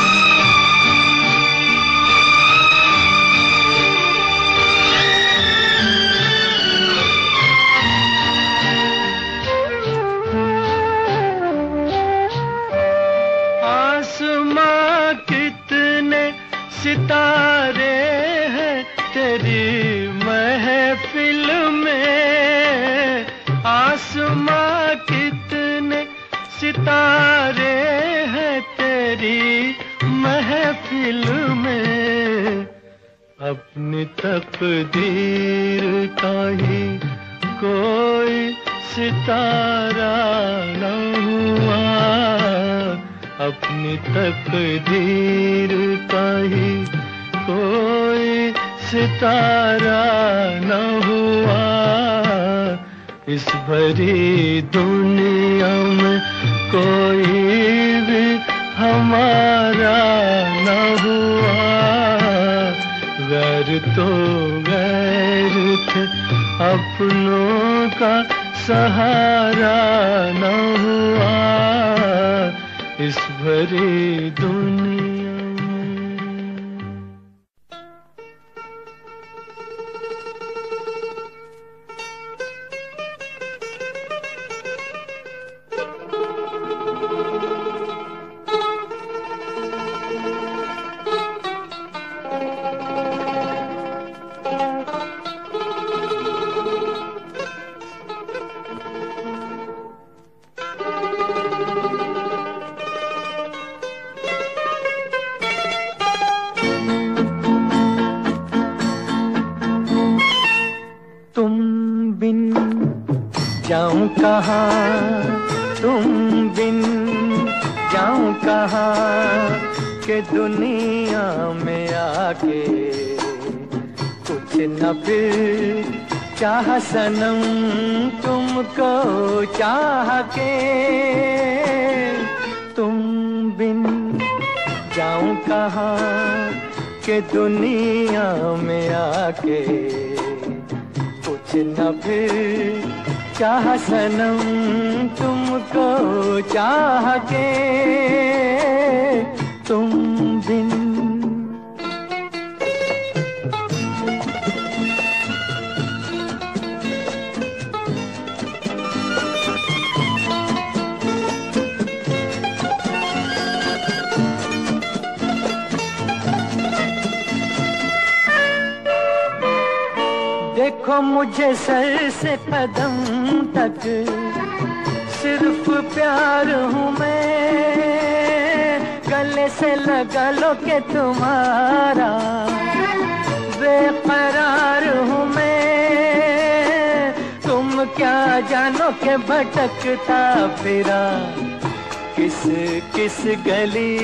आसमां कितने सितारे हैं तेरी महफिल में, आसमां कितने सितारे हैं तेरी महफिल में। अपनी तकदीर का ही कोई सितारा न हुआ, अपनी तकदीर का ही कोई सितारा न हुआ, इस भरी दुनिया दुनिया में कोई भी हमारा न हुआ। गैर तो गैर थे, अपनों का सहारा न हुआ इस भरी दुनिया में। जाऊं कहाँ, तुम बिन जाऊं कहाँ, के दुनिया में आके कुछ न फिर चाह सनम तुमको चाह के। तुम बिन जाऊं कहाँ, के दुनिया में आके कुछ न फिर चाह सनम तुमको चाह के। तुम बिन देखो मुझे सर से कदम तक सिर्फ प्यार हूँ मैं। गले से लगा लो के तुम्हारा बेकरार हूँ मैं। तुम क्या जानो के भटकता फिरा किस किस गली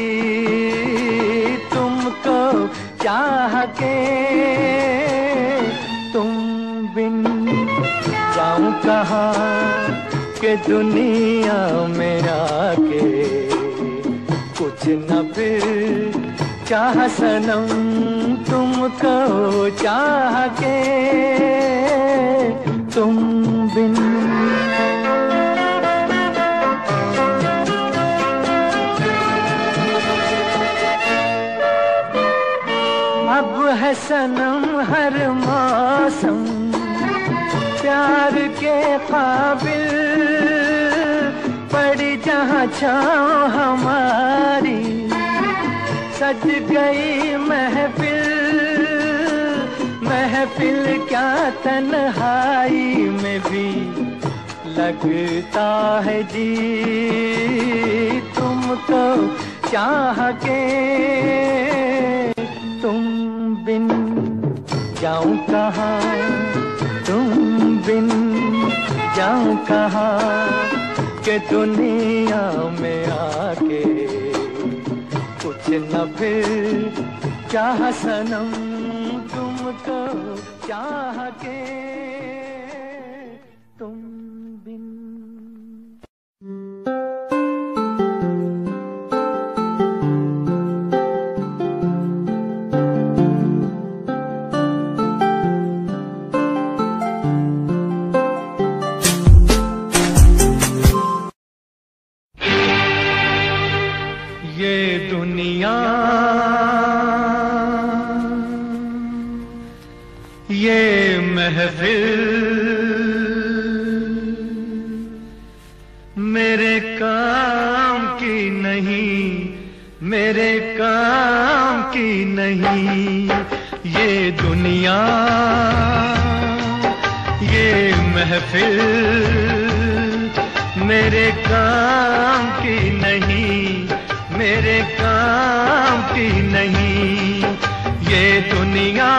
तुमको चाह के। तुम बिन जाऊं कहाँ, के दुनिया में आके कुछ न फिर चाह सनम तुमको चाह के। तुम बिन अब है सनम हर मौसम प्यार के काबिल। पड़ी जहाँ छाँव हमारी सज गई महफिल। महफिल क्या तन्हाई में भी लगता है जी तुमको चाह के। तुम बिन जाऊं कहाँ, तुम बिन जाऊं कहाँ, के दुनिया में आके कुछ न फिर चाह सनम तुमको चाह के। तुम बिन ये दुनिया ये महफिल मेरे काम की नहीं, मेरे काम की नहीं। ये दुनिया ये महफिल मेरे काम की नहीं, मेरे काम की नहीं। ये दुनिया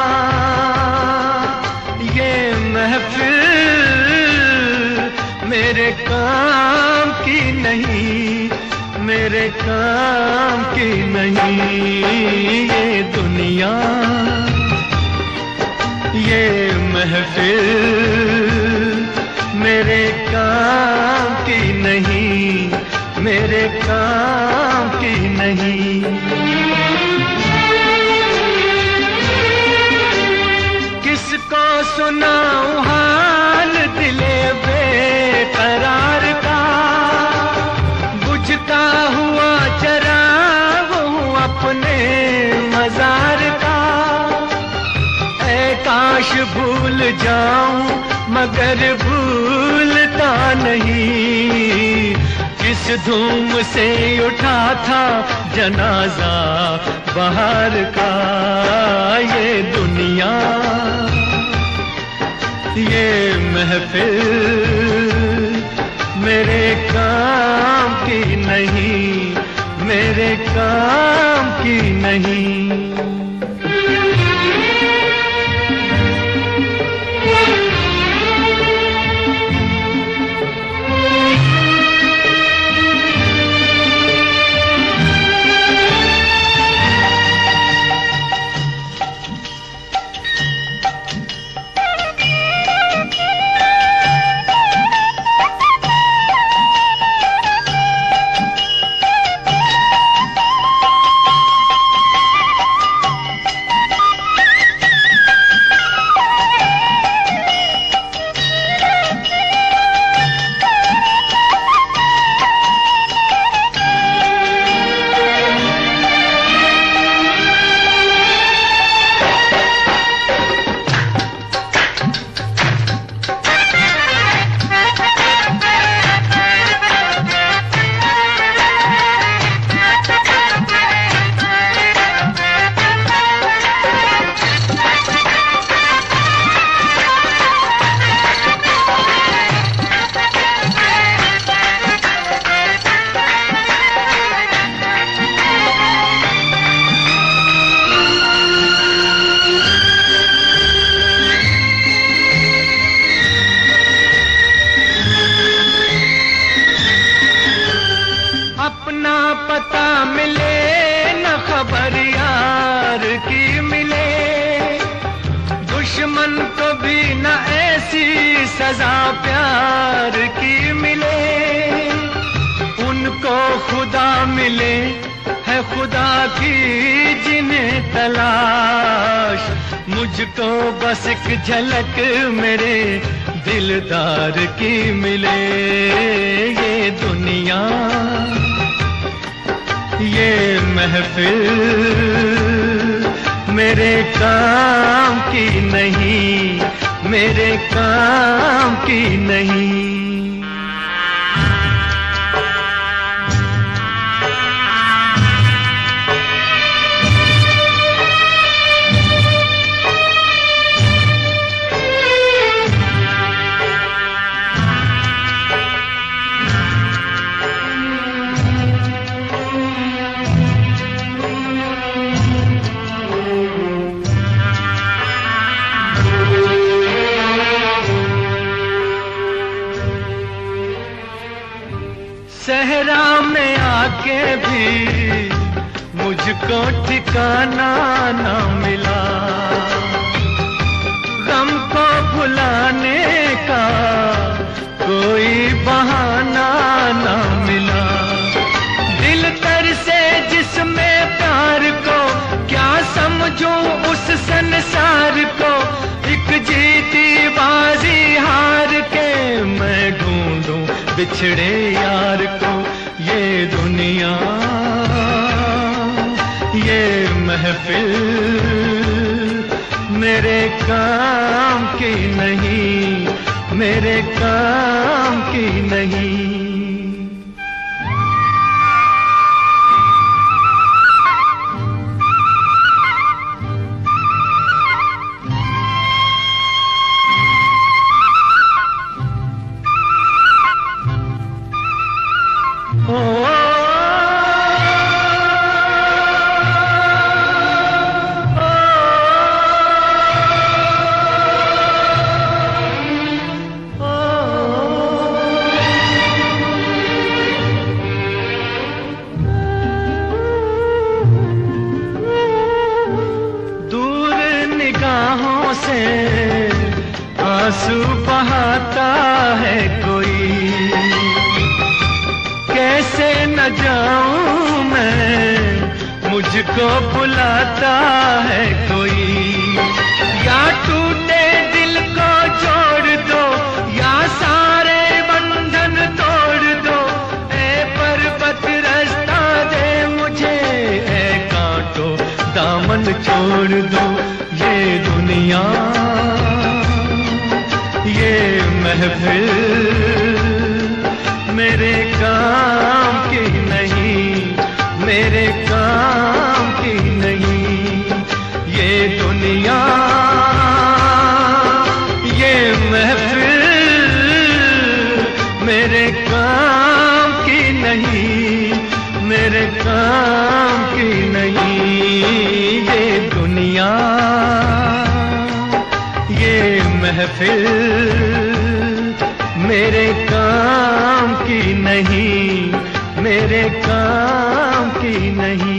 ये महफिल मेरे काम की नहीं, मेरे काम की नहीं। ये दुनिया ये महफिल मेरे काम की नहीं, मेरे काम की नहीं। किसको सुनाऊं हाल दिले बेकरार का, बुझता हुआ चराग हूँ अपने मजार का। ऐ काश भूल जाऊं मगर भूलता नहीं, किस धूम से उठा था जनाजा बहार का। ये दुनिया, ये महफिल मेरे काम की नहीं, मेरे काम की नहीं। अपना पता मिले न खबर यार की मिले, दुश्मन को भी न ऐसी सजा प्यार की मिले। उनको खुदा मिले है खुदा की जिन्हें तलाश, मुझको बस एक झलक मेरे दिलदार की मिले। ये दुनिया, ये महफिल मेरे काम की नहीं, मेरे काम की नहीं। सहरा में आके भी मुझको ठिकाना न मिला, गम को भुलाने का कोई बहाना न मिला। दिल तर से जिसमें प्यार को क्या समझूं उस संसार को, एक जीती बाजी हार के मैं ढूंढूं बिछड़े यार को। ये दुनिया, ये महफिल मेरे काम की नहीं, मेरे काम की नहीं। आंसू बहाता है कोई, कैसे न जाऊं मैं, मुझको बुलाता है कोई। या टूटे दिल को जोड़ दो, या सारे बंधन तोड़ दो, ऐ पर्वत रास्ता दे मुझे, ऐ कांटो दामन छोड़ दो। ये दुनिया, ये महफिल मेरे काम की नहीं, मेरे काम की नहीं। ये दुनिया, ये महफिल मेरे काम की नहीं, मेरे काम की नहीं। ये दुनिया, ये महफिल मेरे काम की नहीं, मेरे काम की नहीं।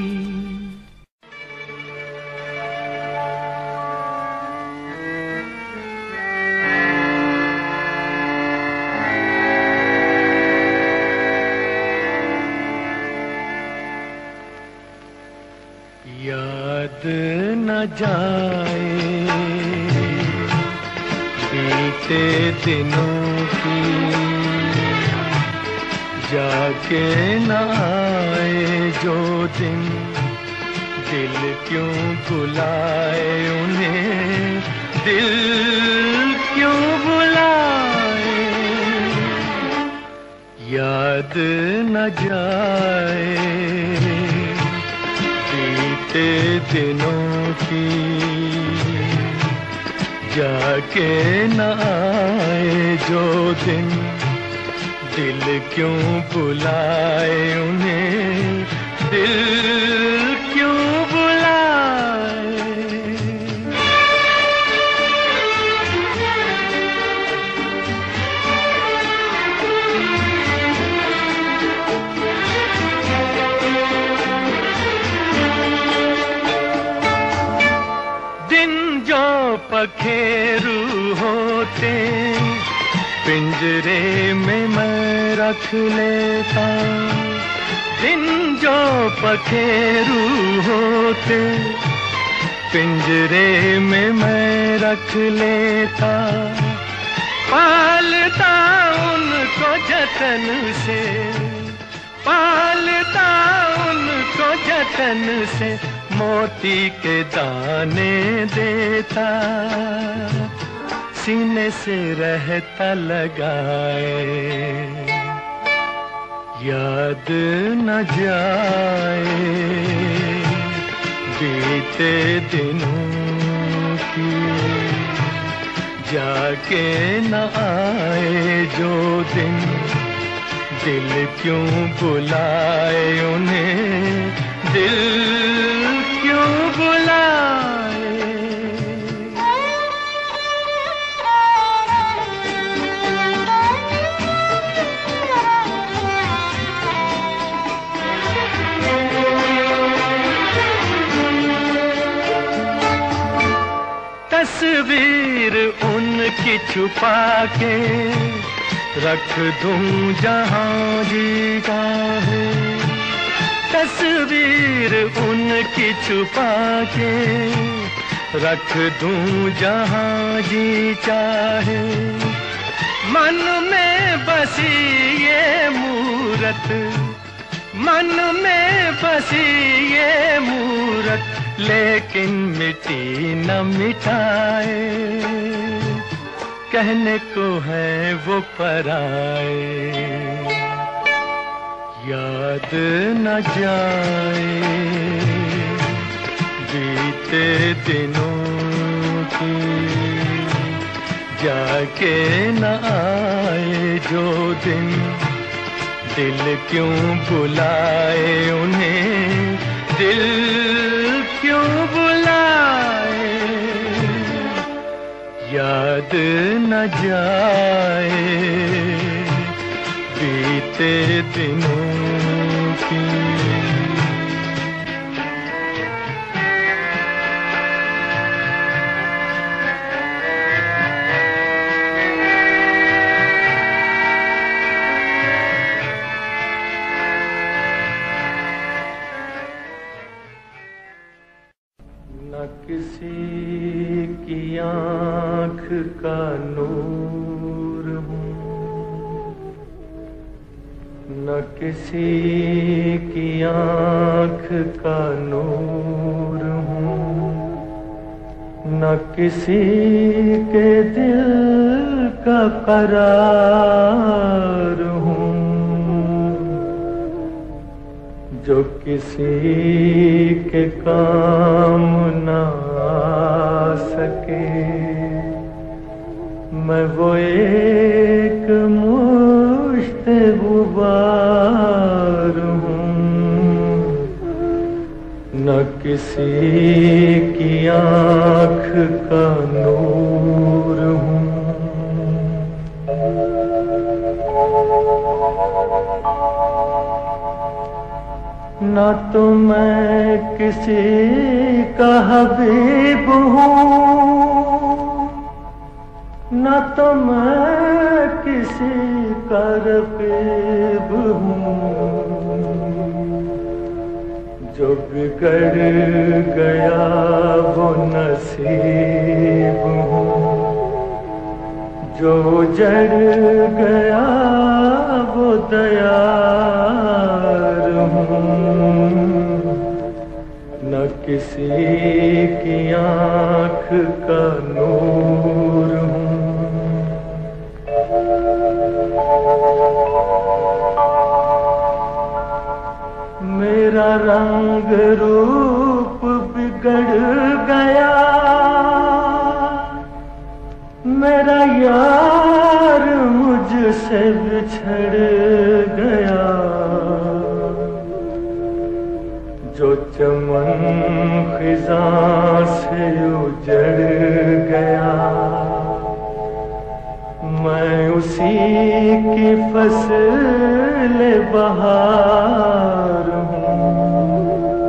याद न जाए बीते दिनों की, जाके न आए जो दिन, दिल क्यों बुलाए उन्हें, दिल क्यों बुलाए। याद न जाए बीते दिनों की, जाके न आए जो दिन, दिल क्यों बुलाए उन्हें, दिल क्यों बुलाए। दिन जो पखेरू होते, पिंजरे में मैं रख लेता। दिन जो पखेरू होते, पिंजरे में मैं रख लेता। पालता उनको जतन से, पालता उनको जतन से, मोती के दाने देता। सीने से रहता लगाए, याद न जाए बीते दिनों की, जाके न आए जो दिन, दिल क्यों बुलाए उन्हें, दिल क्यों बुलाए। तस्वीर उनकी छुपा के रख दूं जहां जी चाहे। तस्वीर उनकी छुपा के रख दूं जहां जी चाहे। मन में बसी ये मूरत, मन में बसी ये मूरत, लेकिन मिटी न मिटाए। कहने को है वो पराए, याद न जाए बीते दिनों की, जाके न आए जो दिन, दिल क्यों बुलाए उन्हें, दिल क्यों बुलाए। याद न जाए बीते दिनों की। किसी की आँख का नूर हूँ, न किसी की आँख का नूर हूँ, न किसी के दिल का करार हूँ, जो किसी के काम न आ सके। मैं वो एक मुश्त गुबार हूँ, न किसी की आँख का नूर हूँ। न तो मैं किसी का हबीब हूँ, न तो मैं किसी का रकीब हूँ। जो बिगड़ गया वो नसीब हूँ, जो जड़ गया वो दयार हूँ, न किसी की आँख का नूर हूँ। मेरा रंग रूप बिगड़ गया, मेरा यार मुझसे बिछड़ गया। जो चमन खिज़ां से उजड़ गया, मैं उसी की फसल बहार हूँ,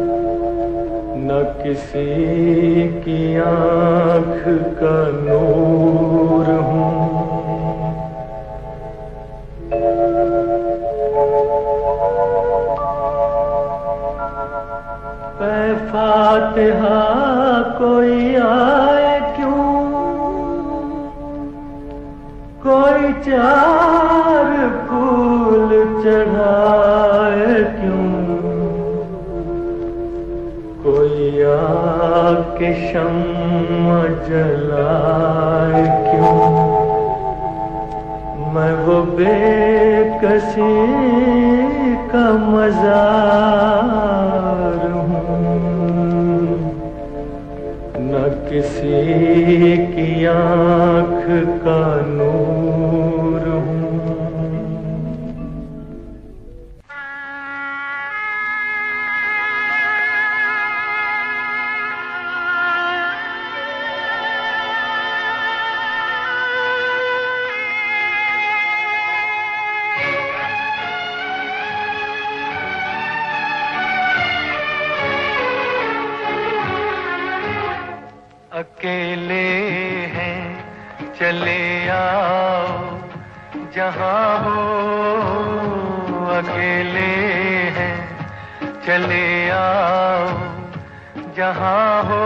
न किसी की आँख का नूर हूँ। फातिहा कोई आए क्यों, कोई चार फूल चढ़ाए क्यों, कोई आके शम्मा जलाए क्यों। मैं वो बेकसी का मज़ार हूँ, न किसी की आँख का नूर हूँ। अकेले हैं चले आओ जहाँ हो, अकेले हैं चले आओ जहाँ हो।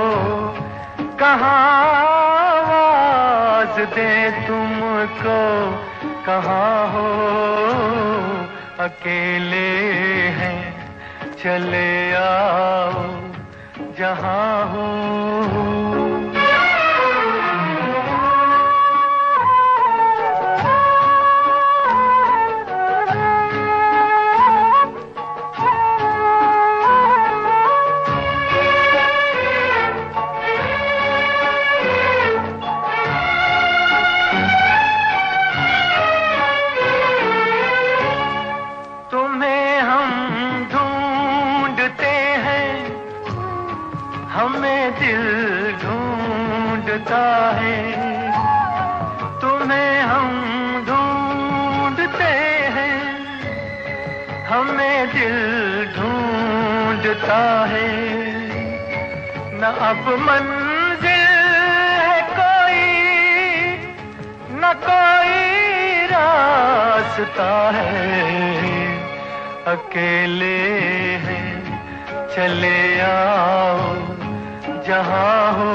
कहाँ आवाज़ दे तुमको, कहाँ हो, अकेले हैं चले आओ जहाँ हो। हमें दिल ढूंढता है, तुम्हें हम ढूंढते हैं, हमें दिल ढूंढता है। न अब मंजिल है कोई, न कोई रास्ता है, अकेले हैं चले आओ जहाँ हो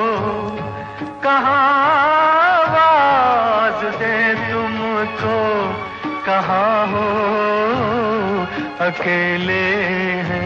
कहाँ आवाज दे तुमको, कहाँ हो अकेले हैं।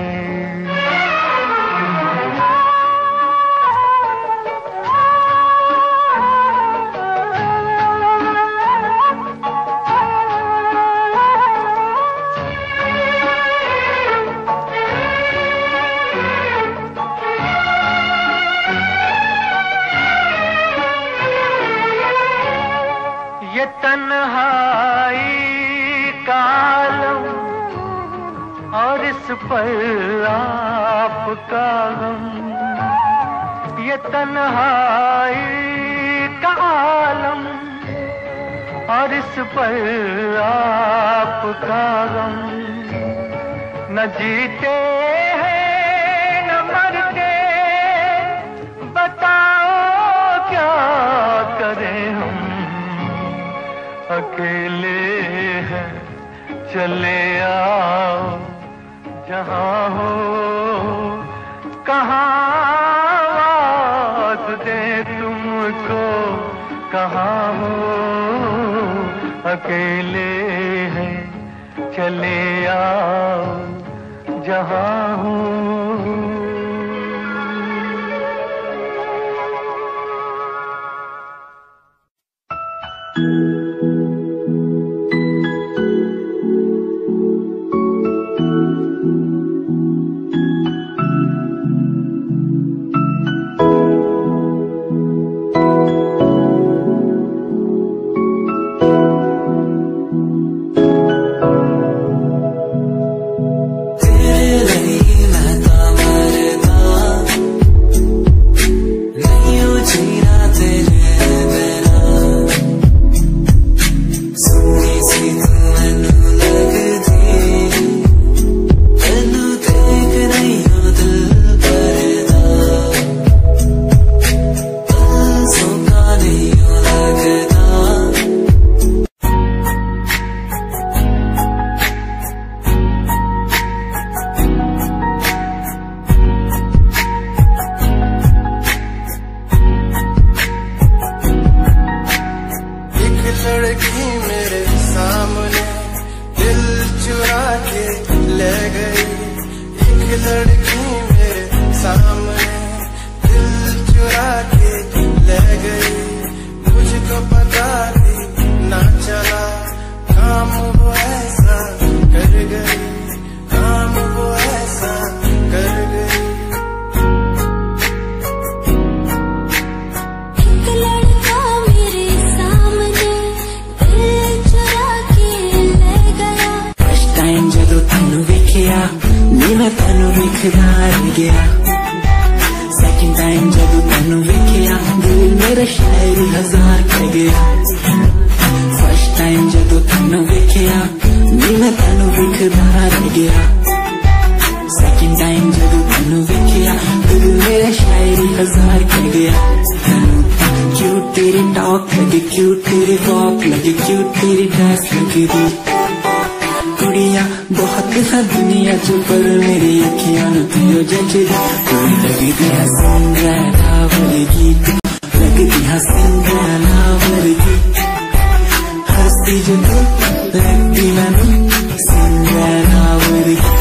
ये तन्हाई का आलम और इस पर आपका गम, ये तन्हाई का आलम और इस पर आपका गम। न जीते हैं न मरते, बताओ क्या करें हम, अकेले हैं। चले आओ जहाँ हो कहाँ आवाज दे तुमको, कहाँ हो अकेले हैं। चले आओ जहाँ हो। Second time जब तैनू वेखिया दिल मेरा शायरी हजार कह गया। First time जब तैनू वेखिया दिल मैं तैनू विखदा रह गया। Second time जब तैनू वेखिया दिल मेरा शायरी हजार कह गया। Cute तेरी talk लगे, cute तेरी walk लगे, cute तेरी dress लगे दी। कुड़ियाँ बहुत सा दुनिया चो पर मेरी अखियां तुझो जचदी। कोई लगती है सिंड्रेला वर्गी, लगती है सिंड्रेला वर्गी। हंसती जो तू लगती मैनू सिंड्रेला वर्गी।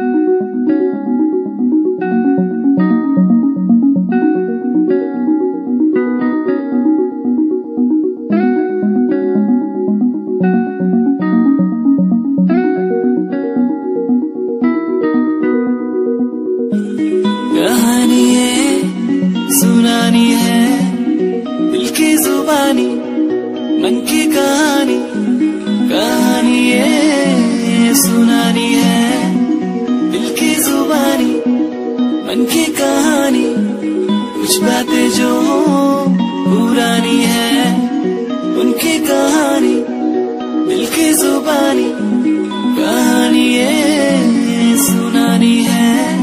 कहानी है सुनानी है दिल की जुबानी, मन की कहानी। कहानी है सुनानी है दिल की जुबानी, मन की कहानी। कुछ बातें जो पुरानी है उनकी कहानी, दिल की जुबानी। कहानी है सुनानी है।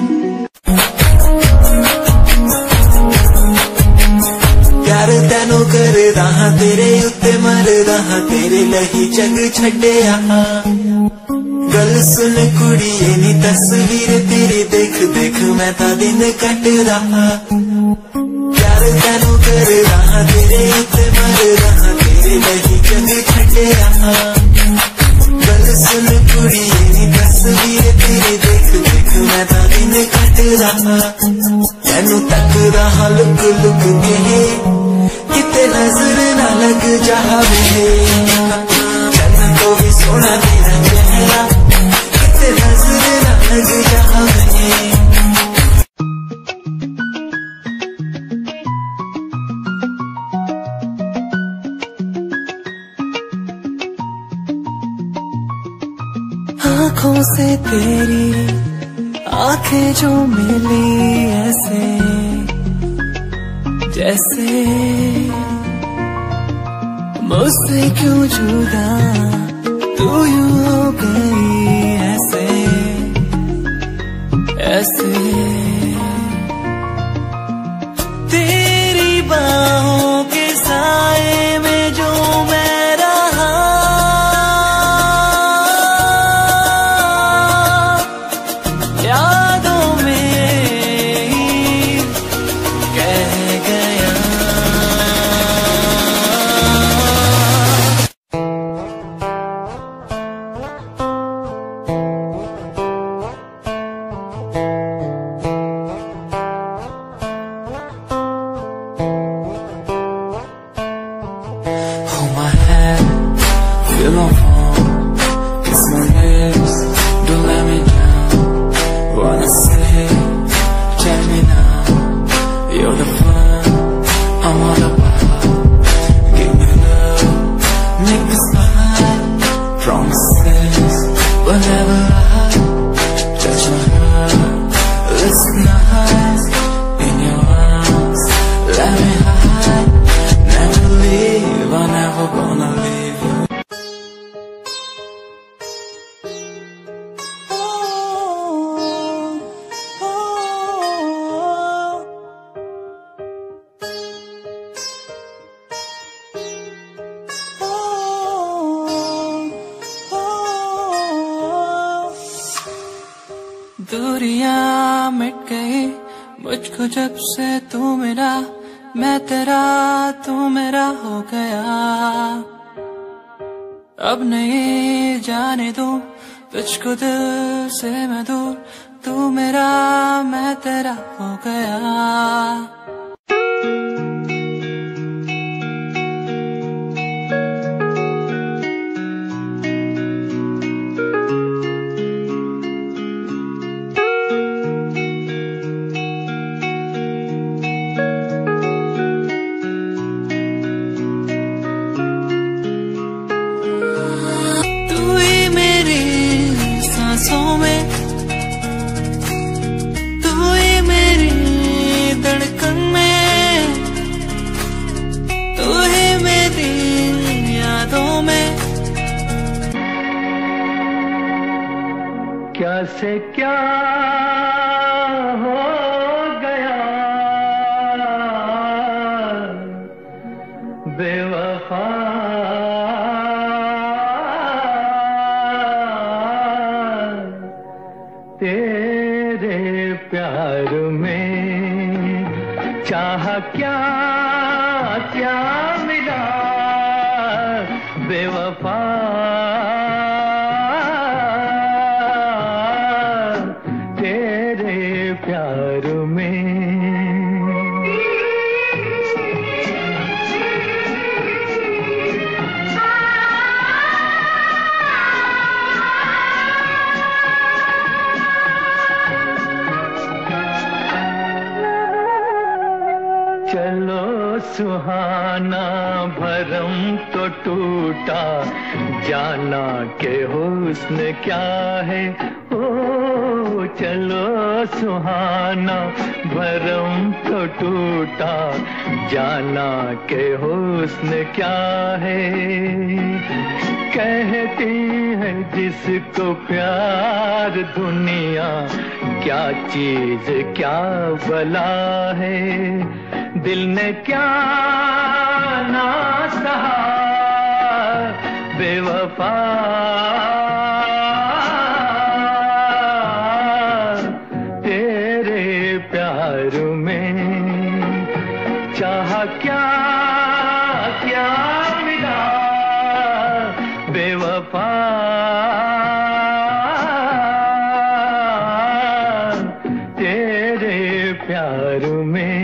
तैनू करदा हां तेरे उत्ते मरदा हां, तेरे लही जग छड्डिया। गल सुन कुड़िए नी तस्वीर तेरी देख देख मैं तां दिन कटदा हां। प्यार तेनू कर रहा तेरे उत्ते मर रहा तेरे लगी जग छट रहा गल सुन कुड़ी तस्वीर तेरी देख देख मैं तां दिन कट रहा तेनू तक रहा लुक लुक के किते नजर ना लग जावे चंद तो भी सोना तेरा चेहरा किते नजर ना लग जावे आँखों से तेरी आंखें जो मिली ऐसे जैसे मुझसे क्यों जुदा तू यूं हो गई ऐसे ऐसे तेरी बाहों के साए में जो मैं रहा यादों में ही कह गया Hold my hand, feel my palm, kiss my lips, don't let me down. Wanna say, tell me now, you're the fun I'm all about. Give me love, make me smile, promises will never lie. Touch my heart, listen nice, in your arms, let me hide. Never leave, I'm never gonna leave you. दूरियां मिट गई मुझको जब से तू मेरा मैं तेरा तू मेरा हो गया अब नहीं जाने दूं तुझको दिल से मैं दूर तू मेरा मैं तेरा हो गया सांसों में तू ही मेरी धड़कन में तू ही मेरी यादों में क्या से क्या हो गया बेवफा तेरे प्यार में चाह क्या क्या मिला बेवफा तेरे प्यार में चलो सुहाना भरम तो टूटा जाना के हुस्न क्या है ओ चलो सुहाना भरम तो टूटा जाना के हुस्न क्या है कहती है जिसको प्यार दुनिया क्या चीज क्या भला है दिल ने क्या ना सहा बेवफा तेरे प्यार में क्या क्या मिला बेवफा तेरे प्यार में।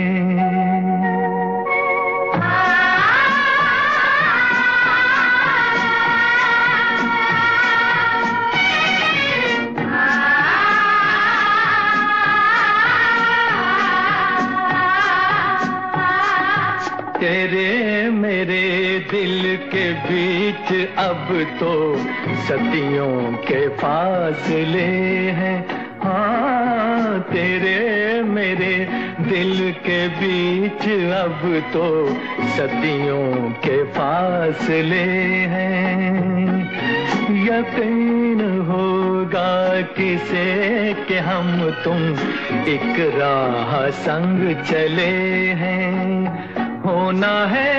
तेरे मेरे दिल के बीच अब तो सदियों के फासले हैं। हाँ, तेरे मेरे दिल के बीच अब तो सदियों के फासले हैं। यकीन होगा किसे कि हम तुम एक राह संग चले हैं। होना है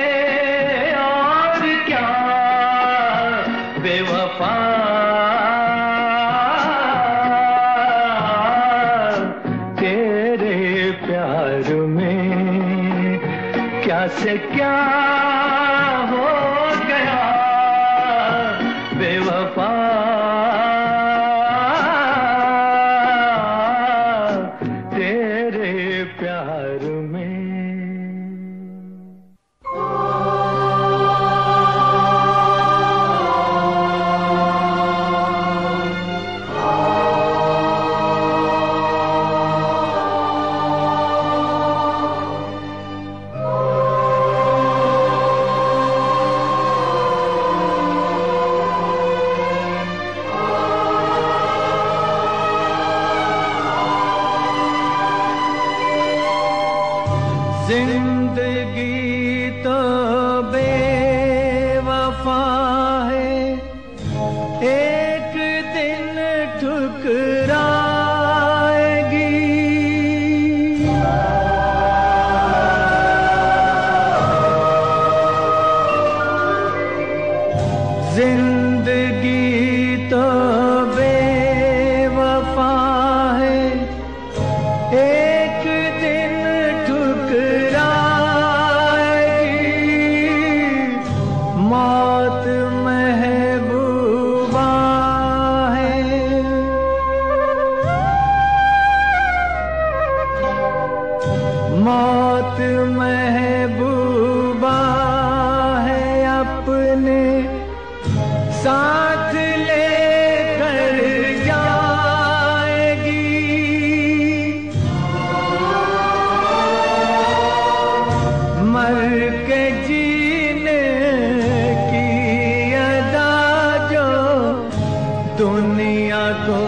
और क्या बेवफा तेरे प्यार में क्या से क्या हो गया बेवफा तेरे प्यार में। जिंदगी तो बेवफा है, एक दिन ठुकराएगी। जिंदगी तो बेवफा है, एक दिन मौत महबूबा है। मौत महबूबा है, अपने साथ लेकर जाएगी। मर के जीने दुनिया को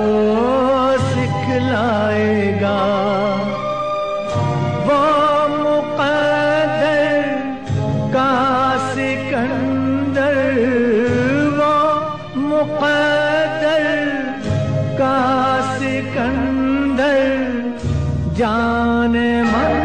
सिखलाएगा। वो मुक़द्दर का सिकंदर, वो मुक़द्दर का सिकंदर जाने मन।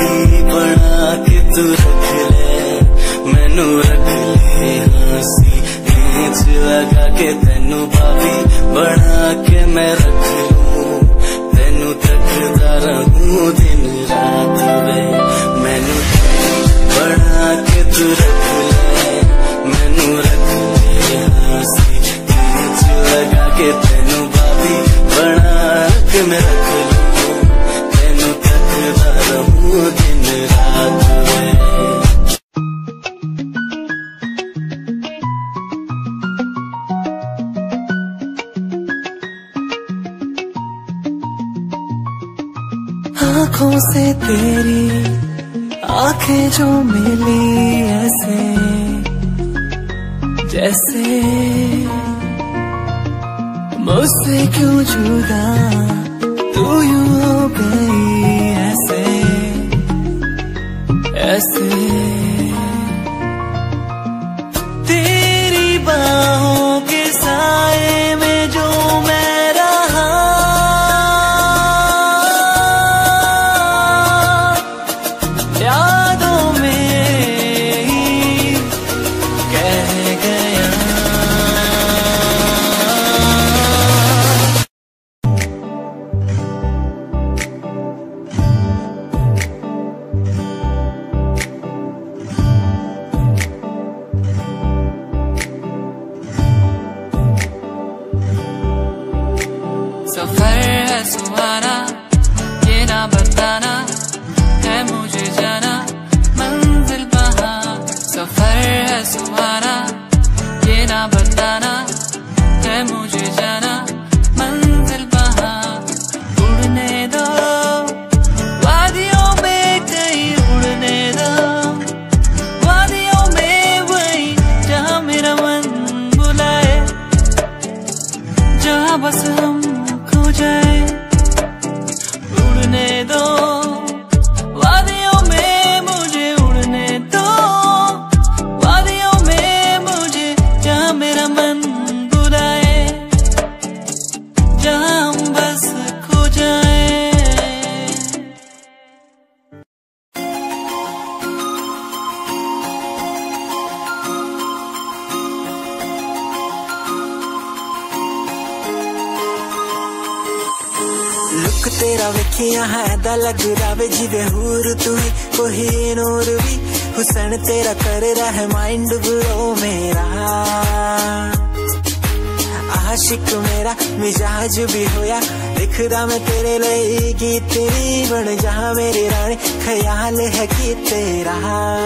भाभी बना के तू रख ले, मैनू रख ले हंसी नीच लगा के तेनू भाभी बना के मैं रख लूं, तेनू तकदा रहूं दिन रात वे, मैनू बना के तू रख ले, मैनू रख ले हंसी नीच लगा के तेनू भाभी बना के मैं रख लूं, तेनू तकदा रहूं दिन रात वे। आँखों से तेरी आंखें जो मिली ऐसे जैसे मुझसे क्यों जुदा तू यूं हो गई ऐसे ऐसे, तेरी बाहों के साए में जो मैं रहा, यादों में ही कह गया। सफर है सुहाना ये ना बताना है मुझे जाना मंजिल वहाँ, सफर है सुहाना ये ना बताना है मुझे जाना मंजिल वहाँ, उड़ने दो वादियों में कहीं उड़ने दो, वादियों में वही जहाँ मेरा मन बुलाए, जहाँ बस हम खो जाए, उड़ने दो वादियों में मुझे, उड़ने दो वादियों में मुझे, जहाँ मेरा मन बुलाए, जहाँ हम बस खो जाए। लुक तेरा वेखिया है दा लग रावे जिवे हूर तू ही कोई नूर भी, हुसन तेरा कर रहा है माइंड ब्लो मेरा, आशिक मेरा मिजाज भी होया दिखदा मैं तेरे लिए गीत तेरी बन जहाँ मेरी रानी ख्याल है कि तेरा,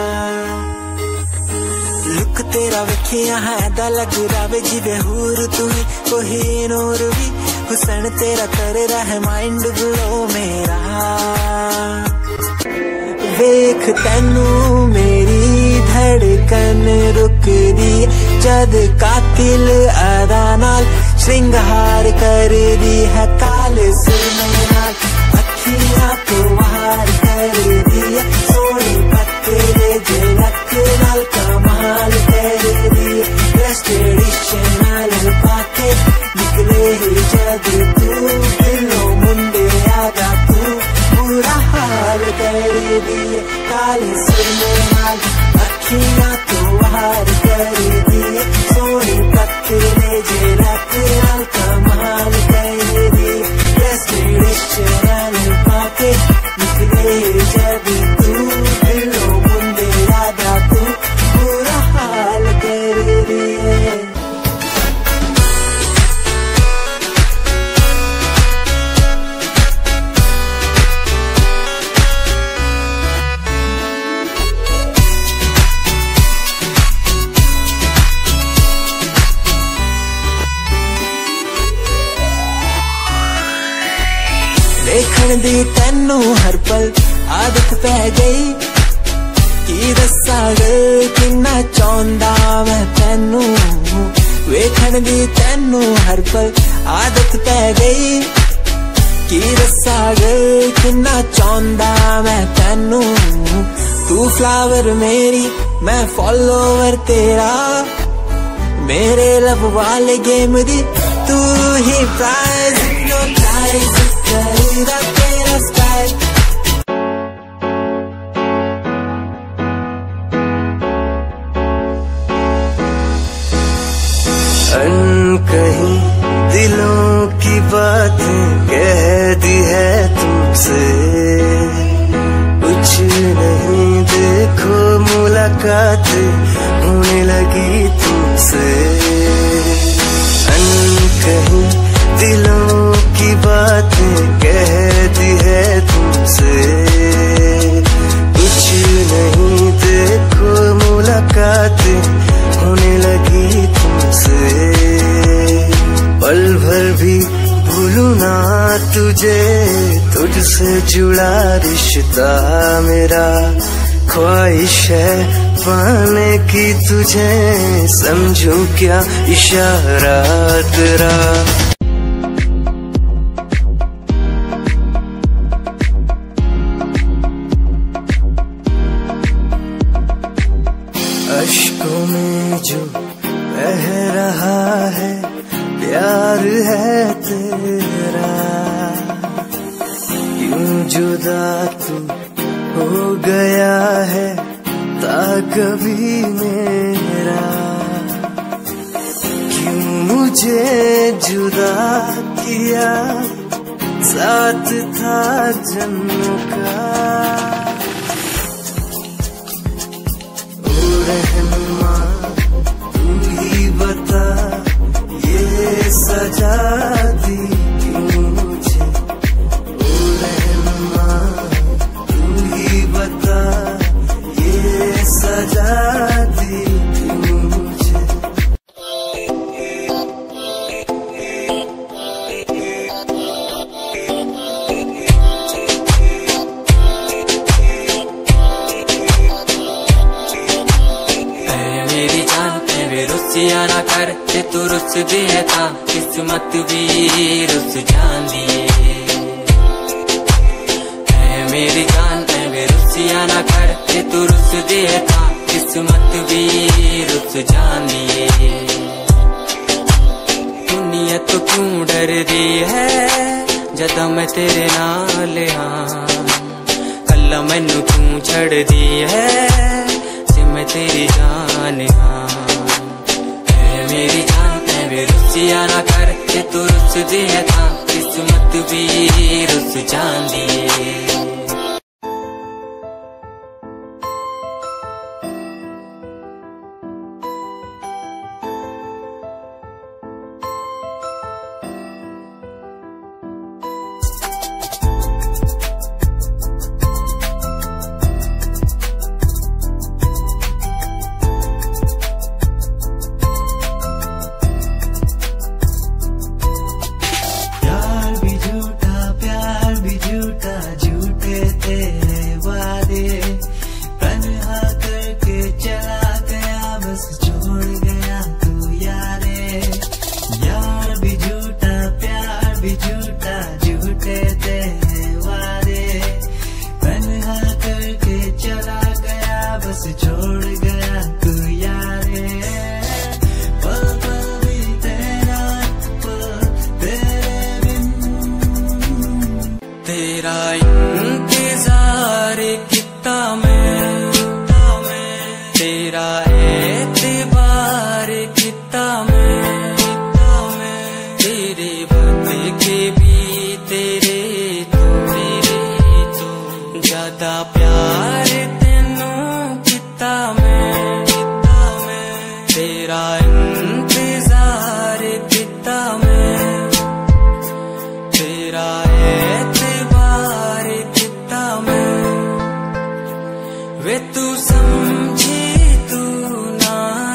लुक तेरा वेखिया है दा लग रावे जिवे हूर तू ही कोई नूर भी, हुसन तेरा कर रहा है माइंड ब्लो मेरा, वेख तैनू मेरी धड़कन रुक दी जद कातिल अदा नाल श्रृंगार कर दी है काले सुरमे नाल, अखियां तो वार कर दी है सोनी पत्ते झलक नाल कमाल कर दी, ड्रेस ट्रेडिशनल पाके निकले ही जद तू दिलों मुंडे आगा तू बुरा हाल कर दी, काले सुरमे नाल अखियां तो वार कर दी, सोनी पत्ते झलक नाल कमाल कर दी, ड्रेस ट्रेडिशनल पाके निकले ही जद तू दिलों मुंडे आगा तू बुरा हाल कर दी। देखण दी तैनू हर पल आदत पै गई, की दस्सां गल किन्ना चाहुंदा मैं तैनू, वेखण दी तैनू हर पल आदत पै गई, की दस्सां गल किन्ना चाहुंदा मैं तैनू, तू फ्लावर मेरी मैं फॉलोवर तेरा, मेरे लब वाले गेम दी तू ही प्राइज, हिप्नोटाइज करेगा तेरा स्टाइल। मुलाकात होने लगी तुमसे। अनकही दिलों की बातें कह दी है तुमसे। कुछ नहीं देखो मुलाकात होने लगी तुमसे। पल भर भी भूलूं ना तुझे, तुझसे जुड़ा रिश्ता मेरा। ख्वाहिश है पाने की तुझे, समझूं क्या इशारा तेरा। अश्कों में जो बह रहा है प्यार है तेरा। यूं जुदा तू हो गया है ता कभी मेरा। क्यों मुझे जुदा किया, साथ था जन्मों का। ओ रहनुमा तू ही बता, ये सजा दी क्यों मुझे। ओ रहनुमा तू ही बता, ये सजा दी क्यों मुझे। मेरी जान में रुसिया ना कर, ते तू रुस दिए था किस्मत भी रुस जान दिए। मेरी जान में रुसिया ना कर, ते तू रुस दिए था किस्मत भी रुस जान दिए। दुनिया तो क्यों डर दी है जदा मैं तेरे नाल हाँ। कल्ला मैनू क्यों छड़ दी है मैं तेरी जान हाँ। मेरी जान में रुसिया ना कर, के तू रुस दिया था किस्मत भी रुस जान दिए। तेरा इंतजार कितना मैं, तेरा एतबार कितना मैं। तेरे बदले के भी तेरे तो ज्यादा प्यार तेनों कितना मैं। तेरा इंतजार कितना मैं, तेरा एतबार कितना मैं। वे तू समझी तू ना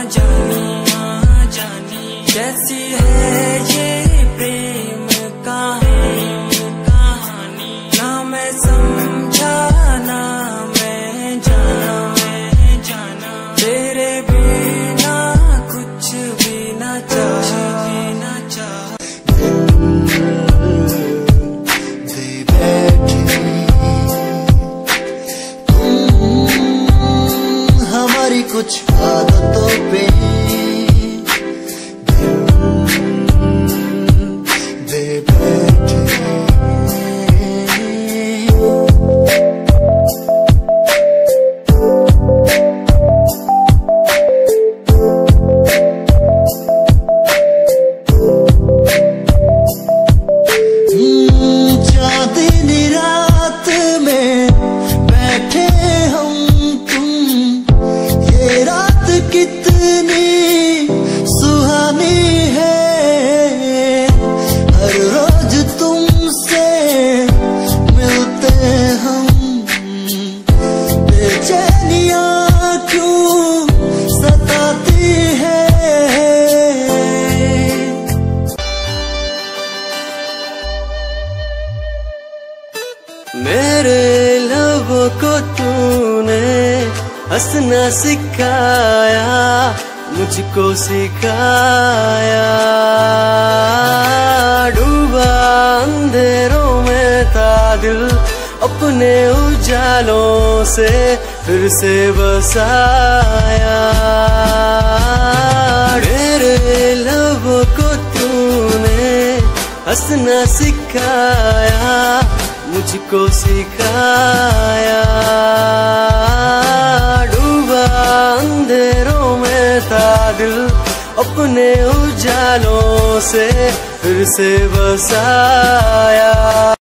जानी कैसी है ये प्रेम कहानी। ना मैं समझा ना मैं जाना, तेरे बिना कुछ भी ना चाह। हमारी कुछ आदतों पे दे बैठे। चांदनी रात में बैठे हम तुम इतनी सुहानी है, हर रोज तुमसे मिलते हम, बेचैनियां क्यों सताती है। मेरे लबों को तूने हंसना सिखाया, मुझको सिखाया, डूबा अंधेरों में था दिल, अपने उजालों से फिर से बसाया। मेरे लबों को तूने हंसना सिखाया, मुझको सिखाया, डूबा अंधेरों में था दिल, अपने उजालों से फिर से बसाया।